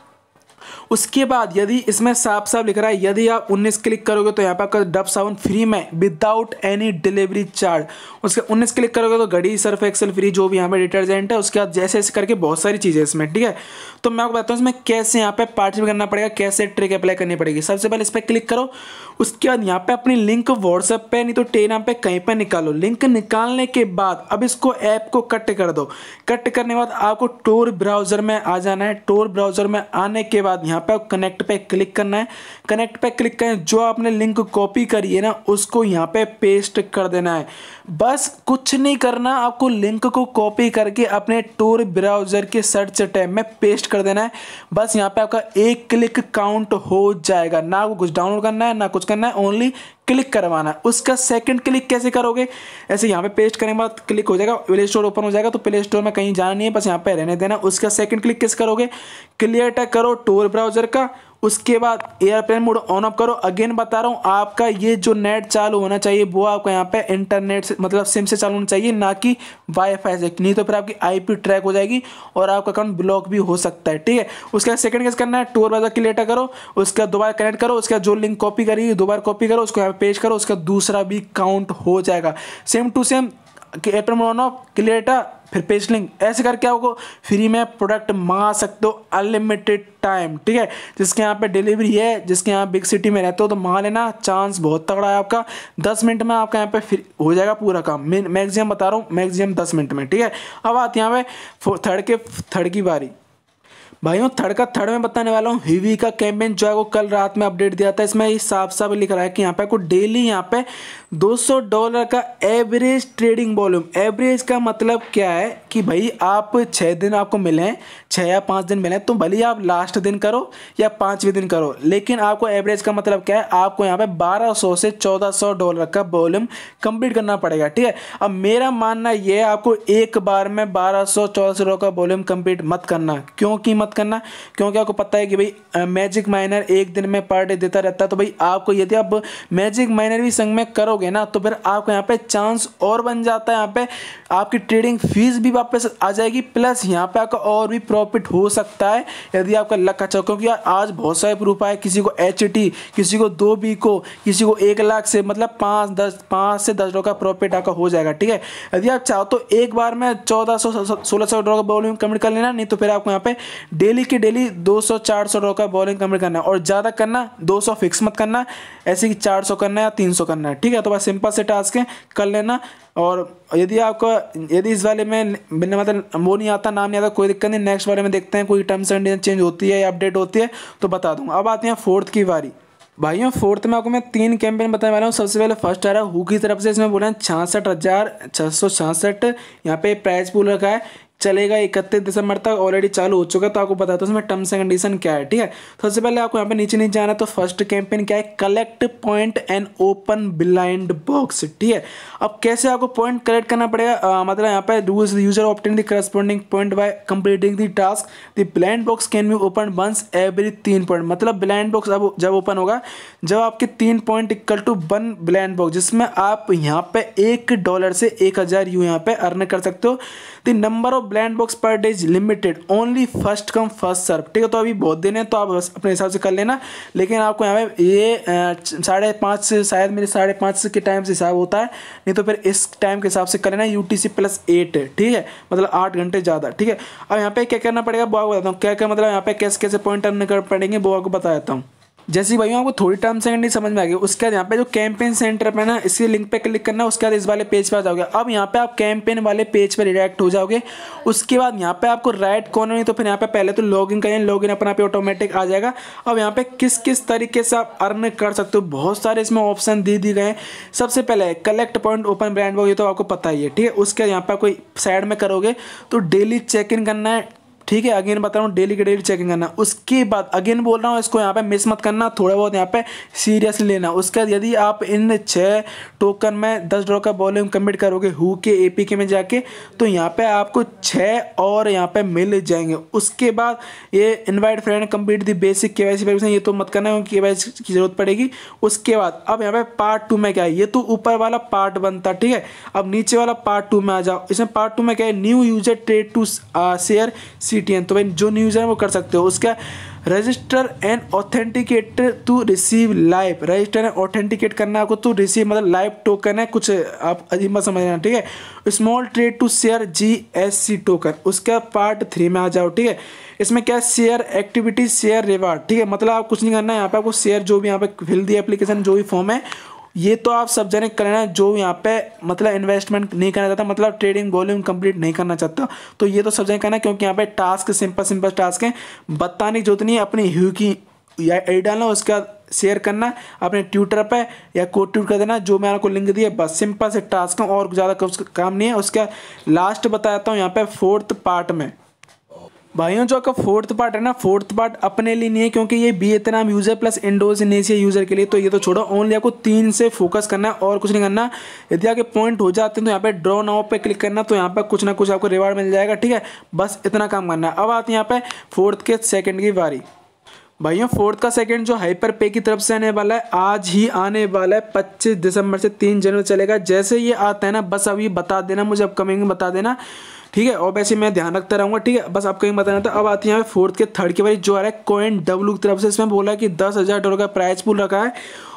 उसके बाद यदि इसमें साफ साफ लिख रहा है, यदि आप उन्नीस क्लिक करोगे तो यहाँ पे आपका डब साबुन फ्री में विदाउट एनी डिलीवरी चार्ज। उसके उन्नीस क्लिक करोगे तो घड़ी सर्फ एक्सेल फ्री, जो भी यहाँ पे डिटर्जेंट है। उसके बाद जैसे ऐसे करके बहुत सारी चीज़ें इसमें, ठीक है। तो मैं आपको बताता हूँ इसमें कैसे यहाँ पे पार्टिसिपेट करना पड़ेगा, कैसे ट्रिक अप्लाई करनी पड़ेगी। सबसे पहले इस पर क्लिक करो, उसके बाद यहाँ पे अपनी लिंक व्हाट्सएप पे नहीं तो टेलीग्राम पे कहीं पे निकालो। लिंक निकालने के बाद अब इसको ऐप को कट कर दो। कट करने के बाद आपको टोर ब्राउजर में आ जाना है। टोर ब्राउजर में आने के बाद यहाँ पे कनेक्ट पे क्लिक करना है। कनेक्ट पे क्लिक करें, जो आपने लिंक कॉपी करी है ना उसको यहाँ पे पेस्ट कर देना है। बस कुछ नहीं करना, आपको लिंक को कॉपी करके अपने टोर ब्राउजर के सर्च टैब में पेस्ट कर देना है। बस यहाँ पे आपका एक क्लिक काउंट हो जाएगा, ना आपको कुछ डाउनलोड करना है ना कुछ करना है, ओनली क्लिक करवाना है। उसका सेकंड क्लिक कैसे करोगे, ऐसे यहाँ पे पेस्ट करने के बाद क्लिक हो जाएगा, प्ले स्टोर ओपन हो जाएगा। तो प्ले स्टोर में कहीं जाना नहीं है, बस यहाँ पे रहने देना। उसका सेकंड क्लिक कैसे करोगे, क्लियर टैग करो टोर ब्राउजर का, उसके बाद एयरप्लेन मोड ऑन ऑफ करो। अगेन बता रहा हूँ, आपका ये जो नेट चालू होना चाहिए वो आपका यहाँ पे इंटरनेट से मतलब सिम से चालू होना चाहिए, ना कि वाईफाई से, नहीं तो फिर आपकी आईपी ट्रैक हो जाएगी और आपका अकाउंट ब्लॉक भी हो सकता है, ठीक है। उसके बाद सेकंड कैसे करना है, टोर ब्राउजर क्लियर करो, उसका दोबारा कनेक्ट करो, उसका जो लिंक कॉपी करी दोबारा कॉपी करो, उसको यहाँ पे पेस्ट करो, उसका दूसरा भी काउंट हो जाएगा। Same to same airplane mode on off, clear फिर पेज लिंक, ऐसे करके आपको फ्री में प्रोडक्ट मंगा सकते हो अनलिमिटेड टाइम, ठीक है। जिसके यहाँ पे डिलीवरी है, जिसके यहाँ बिग सिटी में रहते हो तो मंगा लेना, चांस बहुत तगड़ा है आपका। दस मिनट में आपका यहाँ पे फ्री हो जाएगा पूरा काम, मैक्सिमम बता रहा हूँ, मैक्सिमम दस मिनट में, ठीक है। अब आते हैं यहाँ पे थर्ड के थर्ड की बारी। भाइयों थर्ड का थर्ड में बताने वाला हूँ हीवी का कैंपेन जो है वो कल रात में अपडेट दिया था। इसमें ये साफ साफ लिख रहा है कि यहाँ पे आपको डेली यहाँ पे दो सौ डॉलर का एवरेज ट्रेडिंग वॉल्यूम। एवरेज का मतलब क्या है कि भाई आप छः दिन आपको मिले हैं, छः या पाँच दिन मिले हैं, तो भले आप लास्ट दिन करो या पाँचवें दिन करो, लेकिन आपको एवरेज का मतलब क्या है, आपको यहाँ पे बारह सौ से चौदह सौ डॉलर का वॉल्यूम कंप्लीट करना पड़ेगा। ठीक है, अब मेरा मानना ये है आपको एक बार में बारह सौ चौदह सौ डॉलर का वॉल्यूम कंप्लीट मत करना। क्यों कि मत करना? क्योंकि आपको पता है कि भाई मैजिक माइनर एक दिन में पर डे देता रहता है, तो भाई आपको यदि आप मैजिक माइनर भी संग में करोगे ना तो फिर आपको यहाँ पे चांस और बन जाता है, यहाँ पे आपकी ट्रेडिंग फीस भी वापस आ जाएगी, प्लस यहाँ पे आपका और भी प्रॉफिट हो सकता है यदि आपका लक अच्छा हो। क्योंकि यार आज बहुत सारे प्रूफ आए, किसी को एच टी, किसी को दो बी को, किसी को एक लाख से मतलब पाँच दस पाँच से दस डॉलर का प्रॉफिट आपका हो जाएगा। ठीक है, यदि आप चाहो तो एक बार में चौदह सौ सोलह सौ डॉलर का वॉल्यूम कंप्लीट कर लेना, नहीं तो फिर आपको यहाँ पे डेली के डेली दो सौ चार सौ डॉलर का वॉल्यूम कंप्लीट करना है, और ज़्यादा करना दो सौ फिक्स मत करना, ऐसे कि चार सौ करना है या तीन सौ करना है। ठीक है, तो बस सिंपल से टास्क है, कर लेना। और यदि आपको यदि इस वाले में बिना मतलब वो नहीं आता, नाम नहीं आता, कोई दिक्कत नहीं, नेक्स्ट वाले में देखते हैं कोई टर्म्स एंड कंडीशन चेंज होती है या अपडेट होती है तो बता दूंगा। अब आते हैं फोर्थ की बारी। भाइयों फोर्थ में आपको मैं तीन कैंपेन बताने वाला हूँ। सबसे पहले फर्स्ट आ रहा है हू की तरफ से, इसमें बोला है छियासठ हज़ार छः सौ छियासठ यहाँ पे प्राइस पूल रखा है, चलेगा इकतीस दिसंबर तक, ऑलरेडी चालू हो चुका है। तो आपको बताता हूँ इसमें टर्म्स एंड कंडीशन क्या है। ठीक है, सबसे पहले आपको यहाँ पे नीचे नीचे जाना है, तो फर्स्ट कैंपेन क्या है, collect point and open blind box. ठीक है, अब कैसे आपको पॉइंट कलेक्ट करना पड़ेगा, आ, मतलब यहाँ पे rules, user obtain the corresponding point by completing the task, the blind box can be open once every तीन पॉइंट। मतलब ब्लाइंड बॉक्स अब जब ओपन होगा जब आपके तीन point equal to one blind box, जिसमें आप यहाँ पे एक डॉलर से एक हज़ार यू यहाँ पे अर्न कर सकते हो। The number of blind box per day is limited, only first come first serve. ठीक है, तो अभी बहुत दिन है तो आप अपने हिसाब से कर लेना, लेकिन आपको यहाँ पे ये साढ़े पाँच से शायद मेरे साढ़े पाँच के टाइम से हिसाब होता है, नहीं तो फिर इस टाइम के हिसाब से कर लेना, U T C plus eight. ठीक है, मतलब आठ घंटे ज़्यादा। ठीक है, अब यहाँ पे क्या करना पड़ेगा वो आपको बताता हूँ, क्या क्या मतलब यहाँ पे कैसे कैसे पॉइंट अर्न कर पड़ेंगे वो आपको बता देता हूँ। जैसे भाइयों आपको थोड़ी टर्म्स एंड कंडीशन समझ में आ गई, उसके बाद यहाँ पे जो कैंपेन सेंटर पे ना इसी लिंक पे क्लिक करना, उसके बाद इस वाले पेज पे आ जाओगे। अब यहाँ पे आप कैंपेन वाले पेज पे रिडायरेक्ट हो जाओगे। उसके बाद यहाँ पे आपको राइट कॉर्नर नहीं तो फिर यहाँ पे पहले तो लॉगिन करें, लॉगिन अपना आप ऑटोमेटिक आ जाएगा। अब यहाँ पे किस किस तरीके से आप अर्न कर सकते हो, बहुत सारे इसमें ऑप्शन दे दिए गए हैं। सबसे पहले collect point open brand box, ये तो आपको पता ही है। ठीक है, उसके बाद यहाँ पे कोई साइड में करोगे तो डेली चेक इन करना है। ठीक है, अगेन बता रहा हूँ डेली के डेली चेकिंग करना। उसके बाद अगेन बोल रहा हूँ इसको यहाँ पे मिस मत करना, थोड़ा बहुत यहाँ पे सीरियसली लेना। उसके बाद यदि आप इन छः टोकन में दस डॉलर का वॉल्यूम कंप्लीट करोगे हु के एपीके में जाके, तो यहाँ पे आपको छः और यहाँ पे मिल जाएंगे। उसके बाद ये invite friend complete the basic KYC verification, ये तो मत करना क्योंकि केवाईसी की जरूरत पड़ेगी। उसके बाद अब यहाँ पे पार्ट टू में क्या है, ये तो ऊपर वाला पार्ट बनता। ठीक है, अब नीचे वाला पार्ट टू में आ जाओ। इसमें पार्ट टू में क्या है, new user trade to share C T N, तो भाई जो न्यूज़ है वो कर सकते हो। उसका register and authenticate to receive live, register and authenticate करना आपको टू रिसीव, मतलब लाइव टोकन है, कुछ आप अजीब मत समझना। ठीक है, small trade to share G S C token, उसका पार्ट थ्री में आ जाओ। ठीक है, इसमें क्या शेयर एक्टिविटी शेयर रिवार्ड। ठीक है, मतलब आप कुछ नहीं करना है, यहाँ पे आपको शेयर जो भी यहाँ पे फिल दी एप्लीकेशन जो भी फॉर्म है ये तो आप सब जने करना, जो यहाँ पे मतलब इन्वेस्टमेंट नहीं करना चाहता, मतलब ट्रेडिंग वॉल्यूम कंप्लीट नहीं करना चाहता, तो ये तो सब जने करना, क्योंकि यहाँ पे टास्क सिंपल सिंपल टास्क है, बताने की जरूरत नहीं है। अपनी ह्यू की या आई डालना, उसका शेयर करना अपने ट्विटर पे या कोड ट्वीट कर देना, जो मैंने आपको लिंक दिया, बस सिंपल से टास्क है और ज़्यादा काम नहीं है। उसका लास्ट बताता हूँ यहाँ पे फोर्थ पार्ट में। भाइयों जो आपका फोर्थ पार्ट है ना, फोर्थ पार्ट अपने लिए नहीं है, क्योंकि ये Vietnam user plus Indonesia user के लिए, तो ये तो छोड़ो, ओनली आपको तीन से फोकस करना है और कुछ नहीं करना। यदि आपके पॉइंट हो जाते हैं तो यहाँ पे ड्रॉ नाउ पे क्लिक करना, तो यहाँ पे कुछ ना कुछ आपको रिवार्ड मिल जाएगा। ठीक है, बस इतना काम करना है। अब आते हैं यहाँ पे फोर्थ के सेकेंड की बारी। भाइयों फोर्थ का सेकंड जो हाइपर पे की तरफ से आने वाला है, आज ही आने वाला है, पच्चीस दिसंबर से तीन जनवरी चलेगा। जैसे ये आता है ना बस अभी बता देना मुझे, अपकमिंग बता देना। ठीक है, और वैसे मैं ध्यान रखता रहूँगा। ठीक है, बस आपको ये बताना था। अब आती है फोर्थ के थर्ड के बारे जो आ रहा है कॉइन डब्ल्यू की तरफ से। इसमें बोला कि दस हज़ार डॉलर का प्राइस पूल रखा है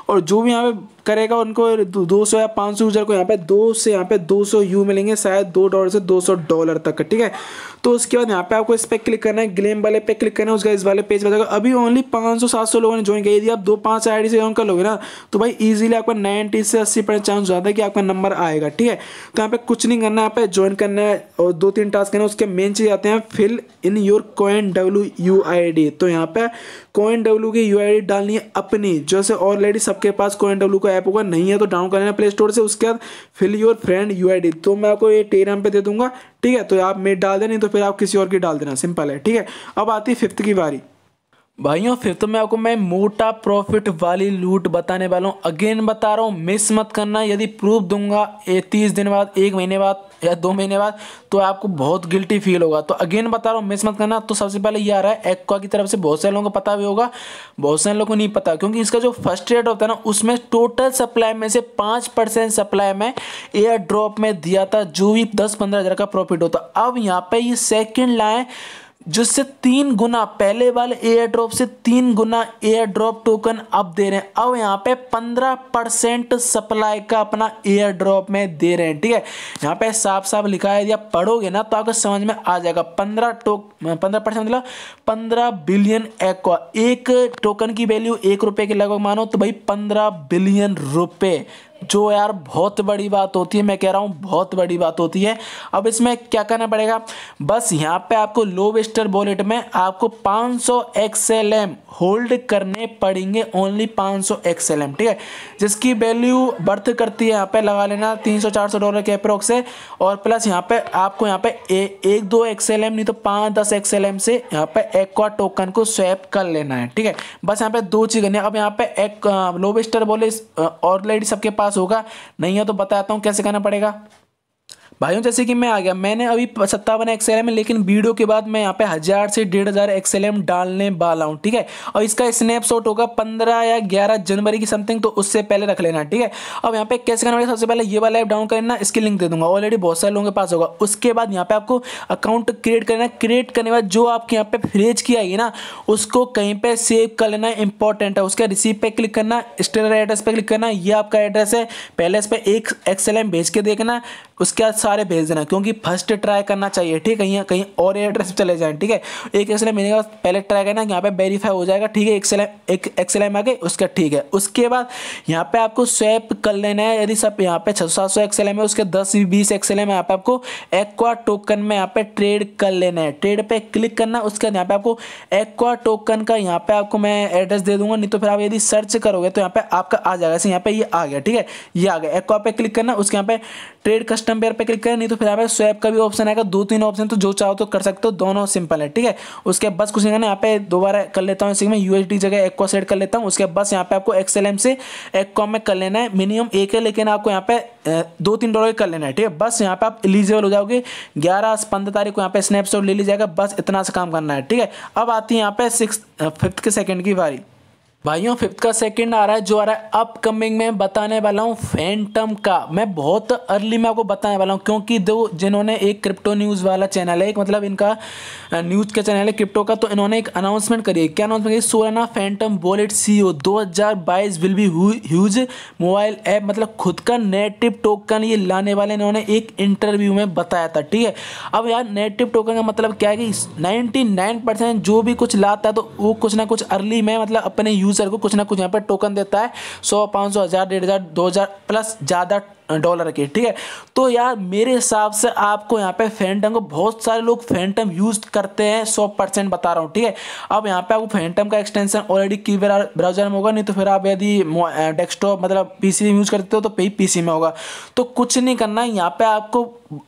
और जो भी यहाँ पे करेगा उनको दो सौ या पाँच सौ यूजर को यहाँ पे दो से यहाँ पे दो सौ यू मिलेंगे, शायद दो डॉलर से दो सौ डॉलर तक, ठीक है। तो उसके बाद यहाँ पे आपको इस पर क्लिक करना है, ग्लेम वाले पे क्लिक करना है, उसका इस वाले पेज पे जाएगा। अभी ओनली पाँच सौ सात सौ लोगों ने ज्वाइन किया। यदि आप दो पाँच आईडी से ज्वाइन कर लोगे ना तो भाई इजीली आपका नब्बे से अस्सी परसेंट चांस ज़्यादा है कि आपका नंबर आएगा, ठीक है। तो यहाँ पे कुछ नहीं करना है, यहाँ पे ज्वाइन करना है और दो तीन टास्क करना है। उसके मेन चीज़ आते हैं fill in your coin W U I D. तो यहाँ पे कॉइन डब्ल्यू की यू आई डी डालनी है अपनी, जैसे ऑलरेडी सबके पास कॉइन डब्ल्यू का ऐप होगा, नहीं है तो डाउनलोड कर लेना प्ले स्टोर से। उसके बाद fill your friend U I D, तो मैं आपको ये टेलीग्राम पे दे दूंगा, ठीक है। तो आप मेरे डाल दें, नहीं तो फिर आप किसी और की डाल देना, सिंपल है, ठीक है। अब आती है फिफ्थ की बारी भाइयों। फिफ्थ में आपको मैं मोटा प्रॉफिट वाली लूट बताने वाला हूँ। अगेन बता रहा हूँ, मिस मत करना। यदि प्रूफ दूंगा तीस दिन बाद, एक महीने बाद या दो महीने बाद, तो आपको बहुत गिल्टी फील होगा। तो अगेन बता रहा हूँ, मिस मत करना। तो सबसे पहले ये आ रहा है एक्वा की तरफ से, बहुत सारे लोगों को पता भी होगा, बहुत सारे लोगों को नहीं पता, क्योंकि इसका जो फर्स्ट रेट होता है ना उसमें टोटल सप्लाई में से पाँच परसेंट सप्लाई में एयर ड्रॉप में दिया था, जो भी दस पंद्रह हज़ार का प्रॉफिट होता। अब यहाँ पे ये सेकेंड लाए जिससे तीन गुना, पहले वाले एयर ड्रॉप से तीन गुना एयर ड्रॉप टोकन अब दे रहे हैं। अब यहाँ पे पंद्रह परसेंट सप्लाई का अपना एयर ड्रॉप में दे रहे हैं, ठीक है। यहाँ पे साफ साफ लिखा है, यदि आप पढ़ोगे ना तो आपको समझ में आ जाएगा। पंद्रह टोक पंद्रह परसेंट मतलब पंद्रह बिलियन एक्वा, एक टोकन की वैल्यू एक रुपये के लगभग मानो तो भाई पंद्रह बिलियन रुपये, जो यार बहुत बड़ी बात होती है। मैं कह रहा हूँ बहुत बड़ी बात होती है। अब इसमें क्या करना पड़ेगा, बस यहाँ पे आपको लोवेस्टर वॉलेट में आपको पाँच सौ एक्स एल एम होल्ड करने पड़ेंगे, ओनली पाँच सौ एक्स एल एम, ठीक है, जिसकी वैल्यू बर्थ करती है, यहाँ पे लगा लेना तीन सौ चार सौ डॉलर के अप्रोक्स से। और प्लस यहाँ पे आपको यहाँ पे ए, एक दो एक्स एल एम नहीं तो पाँच दस एक्स एल एम से यहाँ पे एक्वा टोकन को स्वैप कर लेना है, ठीक है। बस यहाँ पे दो चीज़ करनी है। अब यहाँ पे एक लोवेस्टर वॉलेट ऑलरेडी सबके पास होगा, नहीं है तो बताता हूँ कैसे करना पड़ेगा भाइयों। जैसे कि मैं आ गया, मैंने अभी सत्तावन एक्सएलएम है, लेकिन वीडियो के बाद मैं यहाँ पे हज़ार से डेढ़ हज़ार एक्सएलएम डालने वाला हूँ, ठीक है। और इसका स्नैपशॉट होगा पंद्रह या ग्यारह जनवरी की समथिंग, तो उससे पहले रख लेना, ठीक है। अब यहाँ पे कैसे करना पड़ेगा, सबसे पहले ये वाला ऐप डाउनलोड करना, इसकी लिंक दे दूंगा, ऑलरेडी बहुत सारे लोगों के पास होगा। उसके बाद यहाँ पे आपको अकाउंट क्रिएट करना है। क्रिएट करने के बाद जो आपके यहाँ पे फ्रेज की आएगी ना उसको कहीं पे सेव कर लेना, इंपॉर्टेंट है। उसके रिसीव पे क्लिक करना, स्टेलर एड्रेस पे क्लिक करना, ये आपका एड्रेस है, पहले इस पर एक एक्सएलएम भेज के देखना, उसके बाद सारे भेज देना, क्योंकि फर्स्ट ट्राई करना चाहिए, ठीक है। कहीं कहीं और एड्रेस चले जाएं, ठीक है। एक एक्सएलएम मिलेगा पहले ट्राई करना, यहाँ पे वेरीफाई हो जाएगा, ठीक है। एक्सएलएम एक एक्सएलएम आ गए उसका, ठीक है। उसके बाद यहाँ पे आपको स्वैप कर लेना है। यदि सब यहाँ पे छः सात सौ एक्सएलएम है, उसके दस बीस एक्सएलएम यहाँ पे आपको एक्वा टोकन में यहाँ पे ट्रेड कर लेना है। ट्रेड पे क्लिक करना, उसके बाद यहाँ पे आपको एक्वा टोकन का यहाँ पे आपको मैं एड्रेस दे दूंगा, नहीं तो फिर आप यदि सर्च करोगे तो यहाँ पे आपका आ जाएगा। ऐसे यहाँ पे ये आ गया, ठीक है, ये आ गया। एक्वा पे क्लिक करना, उसके यहाँ पे ट्रेड कस्टम पेयर पे क्लिक करें, नहीं तो फिर यहाँ पे स्वैप का भी ऑप्शन आएगा। दो तीन ऑप्शन, तो जो चाहो तो कर सकते हो, दोनों सिंपल है, ठीक है। उसके बस कुछ नहीं करना, यहाँ पे दोबारा कर लेता हूँ, इसी में यूएसडी जगह एक्वा सेट कर लेता हूँ। उसके बस यहाँ पे आपको एक्सएलएम से एक्वा में कर लेना है, मिनिमम एक है, लेकिन आपको यहाँ पे दो तीन डॉलर कर लेना है, ठीक है। बस यहाँ पे आप एलिजिबल हो जाओगे। ग्यारह पंद्रह तारीख को यहाँ पे स्नैपशॉट ले लीजिएगा, बस इतना सा काम करना है, ठीक है। अब आती है यहाँ पे सिक्स फिफ्थ के सेकंड की बारी भाइयों। फिफ्थ का सेकंड आ रहा है, जो आ रहा है अपकमिंग में बताने वाला हूँ फैंटम का। मैं बहुत अर्ली में आपको बताने वाला हूँ, क्योंकि दो जिन्होंने एक क्रिप्टो न्यूज़ वाला चैनल है, एक मतलब इनका न्यूज़ का चैनल है क्रिप्टो का, तो इन्होंने एक अनाउंसमेंट करी है। क्या अनाउंसमेंट करी, सोलाना फैंटम वॉलेट सीईओ दो हज़ार बाईस will be huge mobile app, मतलब खुद का नेटिव टोकन ये लाने वाले इन्होंने एक इंटरव्यू में बताया था, ठीक है। अब यार नेटिव टोकन का मतलब क्या है कि नाइन्टी नाइन परसेंट जो भी कुछ लाता है तो वो कुछ ना कुछ अर्ली में मतलब अपने यूजर को कुछ ना कुछ यहाँ पर टोकन देता है, सौ पाँच सौ हज़ार डेढ़ हज़ार दो हज़ार प्लस ज़्यादा डॉलर के, ठीक है। तो यार मेरे हिसाब से आपको यहाँ पे फैंटम को बहुत सारे लोग फैंटम यूज करते हैं, सौ परसेंट बता रहा हूँ, ठीक है। अब यहाँ पे आपको फैंटम का एक्सटेंशन ऑलरेडी की ब्राउजर में होगा, नहीं तो फिर आप यदि डेस्कटॉप मतलब पीसी में यूज करते हो तो पीसी में होगा। तो कुछ नहीं करना है, यहाँ पे आपको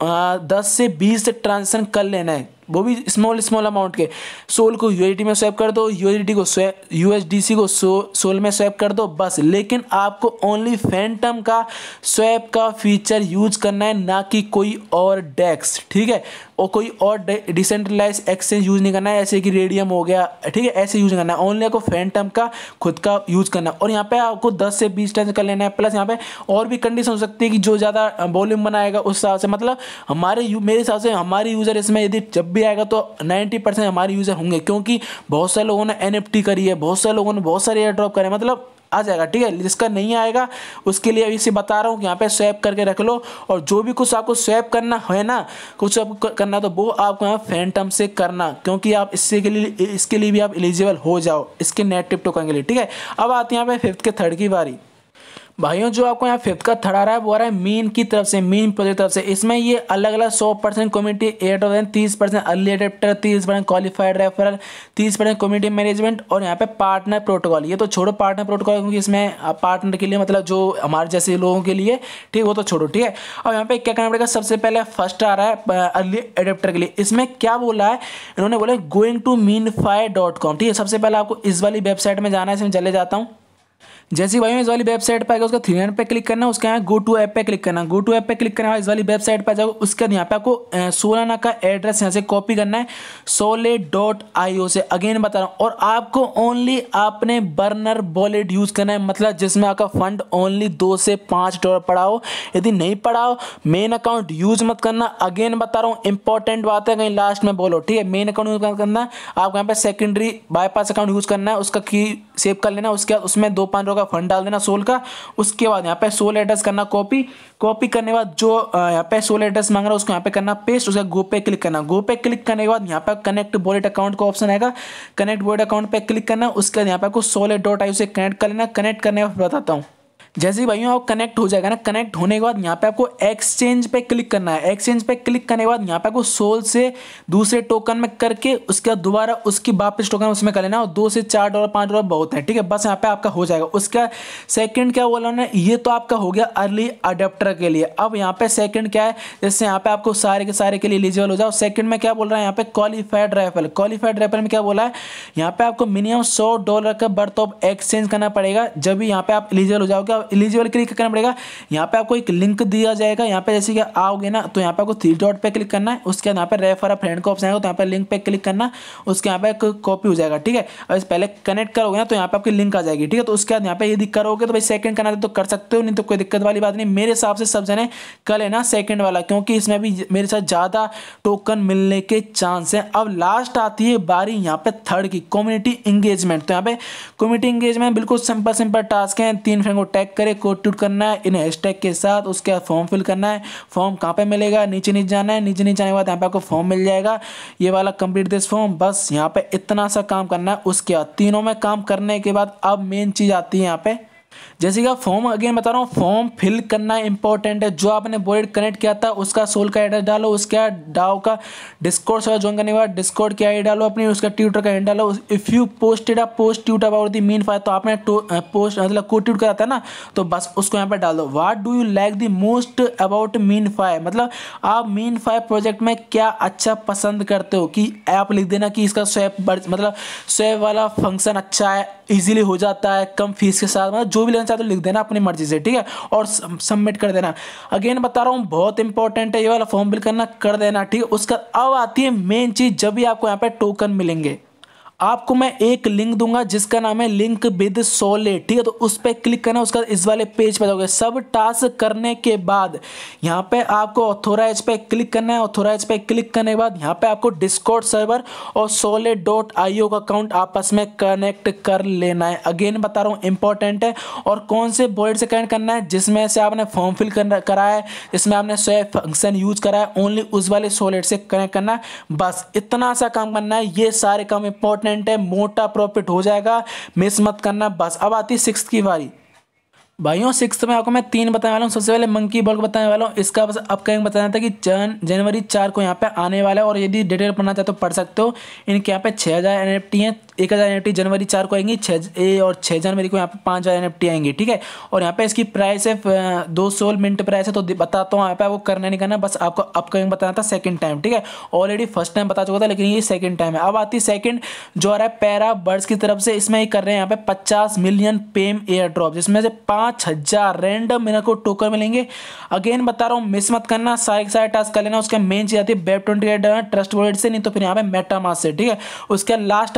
दस से बीस ट्रांजेक्शन कर लेना है, वो भी स्मॉल स्मॉल अमाउंट के। सोल को यूएसडी में स्वैप कर दो, यूएसडी को यूएसडीसी को सो, सोल में स्वैप कर दो बस। लेकिन आपको ओनली फैंटम का स्वैप का फीचर यूज करना है, ना कि कोई और डेक्स, ठीक है। और कोई और डिसेंट्रलाइज एक्सचेंज यूज नहीं करना है, ऐसे कि रेडियम हो गया, ठीक है, ऐसे यूज करना है। ओनली आपको फैंटम का खुद का यूज करना है। और यहाँ पे आपको दस से बीस टाइम कर लेना है। प्लस यहाँ पे और भी कंडीशन हो सकती है कि जो ज़्यादा वॉल्यूम बनाएगा उस हिसाब से, मतलब हमारे मेरे हिसाब से हमारे यूज़र इसमें यदि जब भी आएगा तो नाइन्टी परसेंट हमारे यूज़र होंगे, क्योंकि बहुत सारे लोगों ने एनएफटी करी है, बहुत सारे लोगों ने बहुत सारे एयर ड्रॉप करे, मतलब आ जाएगा, ठीक है। जिसका नहीं आएगा उसके लिए इसे बता रहा हूँ कि यहाँ पे स्वैप करके रख लो, और जो भी कुछ आपको स्वैप करना है ना, कुछ आपको करना तो वो आपको यहाँ फैंटम से करना, क्योंकि आप इससे के लिए इसके लिए भी आप एलिजिबल हो जाओ इसके नेटिव टोकन के लिए, ठीक है। अब आते हैं यहाँ पे फिफ्थ के थर्ड की बारी। भाइयों जो आपको यहाँ फिफ्थ का थर्ड आ रहा है वो आ रहा है मीन की तरफ से, मीन प्रोजेक्ट तरफ से। इसमें ये अलग अलग सौ परसेंट कम्युनिटी एड हो, तीस परसेंट अर्ली एडेप्टर, तीस परसेंट क्वालिफाइड रेफरल, तीस परसेंट कम्युनिटी मैनेजमेंट, और यहाँ पे पार्टनर प्रोटोकॉल। ये तो छोड़ो पार्टनर प्रोटोकॉल, क्योंकि इसमें पार्टनर के लिए मतलब जो हमारे जैसे लोगों के लिए, ठीक, वो तो छोड़ो, ठीक है। अब यहाँ पे क्या करना पड़ेगा, सबसे पहले फर्स्ट आ रहा है अर्ली एडेप्टर के लिए। इसमें क्या बोला है इन्होंने, बोला going to MeanFi dot com, ठीक है। सबसे पहले आपको इस वाली वेबसाइट में जाना है, इसमें चले जाता हूँ। जैसे भाई इस वाली वेबसाइट पे आएगा, उसका थ्री लाइन पे क्लिक करना है, उसके यहाँ गो टू ऐप पे क्लिक करना है। गो टू ऐप पे क्लिक करना है, इस वाली वेबसाइट पे जाओगे, उसके बाद यहाँ पे आपको सोलाना का एड्रेस यहाँ से कॉपी करना है, सोले डॉट आई ओ से। अगेन बता रहा हूँ, और आपको ओनली अपने बर्नर वॉलेट यूज करना है, मतलब जिसमें आपका फंड ओनली दो से पाँच डॉलर पड़ा हो। यदि नहीं पड़ा हो मेन अकाउंट यूज मत करना। अगेन बता रहा हूँ, इंपॉर्टेंट बात है, कहीं लास्ट में बोलो, ठीक है। मेन अकाउंट यूज करना है, आपको यहाँ पे सेकेंडरी बाईपास अकाउंट यूज करना है, उसका की सेव कर लेना। उसके बाद उसमें दो पाँच का फंड डाल देना सोल का। उसके बाद यहाँ पे सोल एड्रेस करना कॉपी, कॉपी करने के बाद जो यहाँ पे सोल एड्रेस मांग रहा है उसको यहाँ पे करना पेस्ट। उसका गो पे क्लिक करना, गो पे क्लिक करने के बाद यहाँ पे कनेक्ट वॉलेट अकाउंट का ऑप्शन आएगा, कनेक्ट वॉलेट अकाउंट पे क्लिक करना। उसके बाद यहाँ पे आपको सोलेट डॉट आई से कनेक्ट कर लेना। कनेक्ट करने के बाद बताता हूँ। जैसे ही भाइयों आप कनेक्ट हो जाएगा ना, कनेक्ट होने के बाद यहाँ पे आपको एक्सचेंज पे क्लिक करना है। एक्सचेंज पे क्लिक करने के बाद यहाँ पे आपको सोल से दूसरे टोकन में करके उसके बाद दोबारा उसकी वापस टोकन उसमें कर लेना, और दो से चार डॉलर पाँच डॉलर बहुत है, ठीक है। बस यहाँ पे आपका हो जाएगा। उसका सेकंड क्या बोला ना, ये तो आपका हो गया अर्ली अडेप्टर के लिए। अब यहाँ पे सेकंड क्या है, जैसे यहाँ पे आपको सारे के सारे के लिए एलिजिबल हो जाओ। सेकंड में क्या बोल रहा है यहाँ पे, क्वालिफाइड रेफरल। क्वालिफाइड रेफरल में क्या बोला है, यहाँ पे आपको मिनिमम सौ डॉलर का बर्थ ऑफ एक्सचेंज करना पड़ेगा, जब भी यहाँ पे आप एलिजिबल हो जाओगे। एलिजिबल क्लिक करना पड़ेगा, यहाँ पे आपको एक लिंक दिया जाएगा। यहाँ पे जैसे कि आओगे ना, तो यहाँ पे आपको थ्री डॉट पे क्लिक करना है। उसके बाद यहाँ पे रेफर फ्रेंड का ऑप्शन आएगा, तो यहाँ पे लिंक पे क्लिक करना, उसके यहाँ पे कॉपी हो जाएगा, ठीक है। और पहले कनेक्ट करोगे ना तो यहाँ पे आपकी लिंक आ जाएगी, ठीक है। तो उसके बाद यहाँ पे यदि करोगे तो भाई सेकंड करना तो कर सकते हो, नहीं तो कोई दिक्कत वाली बात नहीं। मेरे हिसाब से सब जने कर लेना सेकंड वाला, क्योंकि इसमें भी मेरे साथ ज़्यादा टोकन मिलने के चांस हैं। अब लास्ट आती है बारी यहाँ पे थर्ड की, कम्युनिटी इंगेजमेंट। तो यहाँ पे कम्युनिटी इंगेजमेंट बिल्कुल सिंपल सिंपल टास्क है। तीन फ्रेंड को टैग करे, कोड टूट करना है इन हैशटैग के साथ। उसके बाद फॉर्म फिल करना है। फॉर्म कहाँ पे मिलेगा, नीचे नीचे जाना है। नीचे नीचे जाने के बाद यहाँ पे आपको फॉर्म मिल जाएगा, ये वाला कंप्लीट दिस फॉर्म। बस यहाँ पे इतना सा काम करना है। उसके बाद तीनों में काम करने के बाद अब मेन चीज़ आती है यहाँ पे, जैसे कि फॉर्म अगेन बता रहा हूँ, फॉर्म फिल करना इंपॉर्टेंट है। जो आपने वॉलेट कनेक्ट किया था उसका सोल का एड्रेस डालो, उसके बाद डाओ का डिस्कॉर्ड सर्वर ज्वाइन करने के बाद डिस्कॉर्ड की आईडी डालो अपनी, उसका ट्विटर का हैंडल डालो। If you posted a post tweet about the MeanFi, तो आपने पोस्ट मतलब कोड ट्वीट करा था ना, तो बस उसको यहाँ पे डाल दो। What do you like the most about MeanFi, मतलब आप मीनफाई प्रोजेक्ट में क्या अच्छा पसंद करते हो, कि आप लिख देना कि इसका स्वैप मतलब स्वैप वाला फंक्शन अच्छा है, इजीली हो जाता है, कम फीस के साथ, मतलब जो भी लेना चाहते हो लिख देना अपनी मर्जी से, ठीक है। और सबमिट कर देना। अगेन बता रहा हूँ बहुत इंपॉर्टेंट है, ये वाला फॉर्म फिल करना कर देना, ठीक है। उसका अब आती है मेन चीज, जब भी आपको यहाँ पे टोकन मिलेंगे, आपको मैं एक लिंक दूंगा जिसका नाम है लिंक विद सोलेट, ठीक है। तो उस पर क्लिक करना, उसका इस वाले पेज पर जाओगे। सब टास्क करने के बाद यहाँ पे आपको ऑथोराइज पे क्लिक करना है। ऑथोराइज पे क्लिक करने के बाद यहाँ पे आपको डिस्कॉर्ड सर्वर और सोलेट डॉट आई ओ का अकाउंट आपस में कनेक्ट कर लेना है। अगेन बता रहा हूँ इंपॉर्टेंट है। और कौन से वॉलेट से कनेक्ट करना है, जिसमें से आपने फॉर्म फिल करा है, जिसमें आपने स्वैप फंक्शन यूज करा है, ओनली उस वाले सोलेट से कनेक्ट करना है। बस इतना सा काम करना है। ये सारे काम इंपॉर्टेंट है, मोटा प्रॉफिट हो जाएगा, मिस मत करना। बस अब आती है सिक्स्थ की बारी। भाइयों सिक्स्थ में आपको मैं तीन बताने वाला हूँ। सबसे पहले मंकी बॉल को बताने वाला हूँ। इसका बस अपकमिंग बताना था कि जनवरी चार को यहाँ पे आने वाला है, और यदि डिटेल पढ़ना चाहते हो पढ़ सकते हो। इनके यहाँ पे छः हज़ार एन एफ टी हैं। एक हज़ार एन एफ टी जनवरी चार को आएंगी, छः ए और छः जनवरी को यहाँ पे पाँच हज़ार एन एफ टी आएंगी, ठीक है। और यहाँ पे इसकी प्राइस है दो सोल मिनट प्राइस है। तो बताता हूँ यहाँ पे आपको करना नहीं करना, बस आपको अपकमिंग बताना था सेकंड टाइम, ठीक है। ऑलरेडी फर्स्ट टाइम बता चुका था, लेकिन ये सेकंड टाइम है। अब आती है सेकंड जो आ रहा है पैरा बर्ड्स की तरफ से। इसमें ये कर रहे हैं यहाँ पे पचास मिलियन पेम एयर ड्रॉप, जिसमें से पाँच हज़ार रैंडम मेरे को टोकन मिलेंगे। अगेन बता रहा हूँ मिस मत करना, सारे के सारे टास्क कर लेना। उसका मेन चीज आती है web twenty eight trust wallet से, नहीं तो फिर यहाँ पे मेटामास्क से, ठीक है। उसके लास्ट आता है सिक्स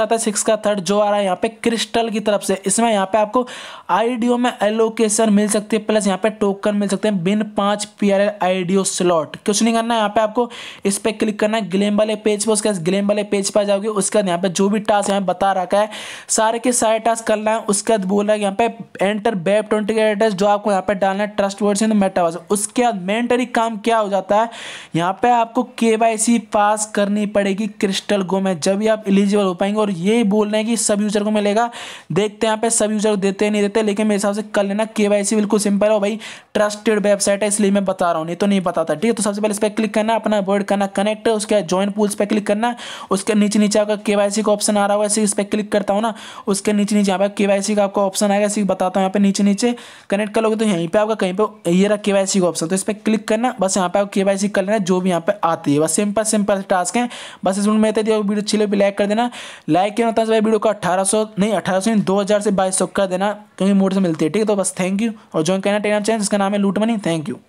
इसका थर्ड जो आ रहा है यहाँ पे क्रिस्टल की तरफ से, इसमें यहाँ पे आपको आईडीओ में एलोकेशन मिल सकती है, प्लस यहाँ पे टोकन मिल सकते हैं बिन पांच पीआरएल आईडीओ स्लॉट। कुछ नहीं करना है, यहाँ पे आपको इस पे क्लिक करना है ग्लेम वाले पेज पे, उसके ग्लेम वाले पेज पर जाओगे, उसके बाद यहाँ पे जो भी टास्क यहाँ बता रखा है सारे के सारे टास्क करना है। उसके बाद बोल रहा है यहाँ पे एंटर वेब ट्वेंटी का एड्रेस जो आपको यहाँ पे डालना है ट्रस्ट वर्ड्स इन मेटावर्स। उसके बाद मेंटरी काम क्या हो जाता है, यहाँ पे आपको केवाईसी पास करनी पड़ेगी क्रिस्टल गो में, जब भी आप एलिजिबल हो पाएंगे। और ये बोल रहे हैं कि सब यूजर को मिलेगा, देखते हैं यहाँ पे सब यूजर देते नहीं देते, लेकिन मेरे हिसाब से कर लेना। केवाईसी बिल्कुल सिंपल है भाई, ट्रस्टेड वेबसाइट है इसलिए मैं बता रहा हूँ, नहीं तो नहीं बताता। ठीक है, तो सबसे पहले इस पर क्लिक करना, अपना वर्ड करना कनेक्ट, उसके बाद ज्वाइन पूल्स पे क्लिक करना, उसके नीचे नीचे आपका केवाईसी का ऑप्शन आ रहा है, वैसे इस पर क्लिक करता हूँ ना, उसके नीचे नीचे यहाँ पे केवाईसी का आपको ऑप्शन आएगा, इसी बताता हूँ। यहाँ पे नीचे नीचे कनेक्ट कर लोगे तो यहीं पे आपका कहीं पे ये रहा केवाईसी का ऑप्शन, तो इस पर क्लिक करना, बस यहाँ पे आपको केवाईसी कर लेना जो भी यहाँ पे आती है। बस सिंपल सिंपल टास्क है, बस इसमें मैं तो वीडियो अच्छी लगी लाइक कर देना, लाइक के मतलब वीडियो को अठारह सौ नहीं अठारह सौ दो हज़ार से बाईस सौ कर देना, क्योंकि मोड से मिलती है। ठीक है, तो बस थैंक यू, और ज्वाइन करना टेलीग्राम चैनल जिसका नाम है लूट मनी। Thank you.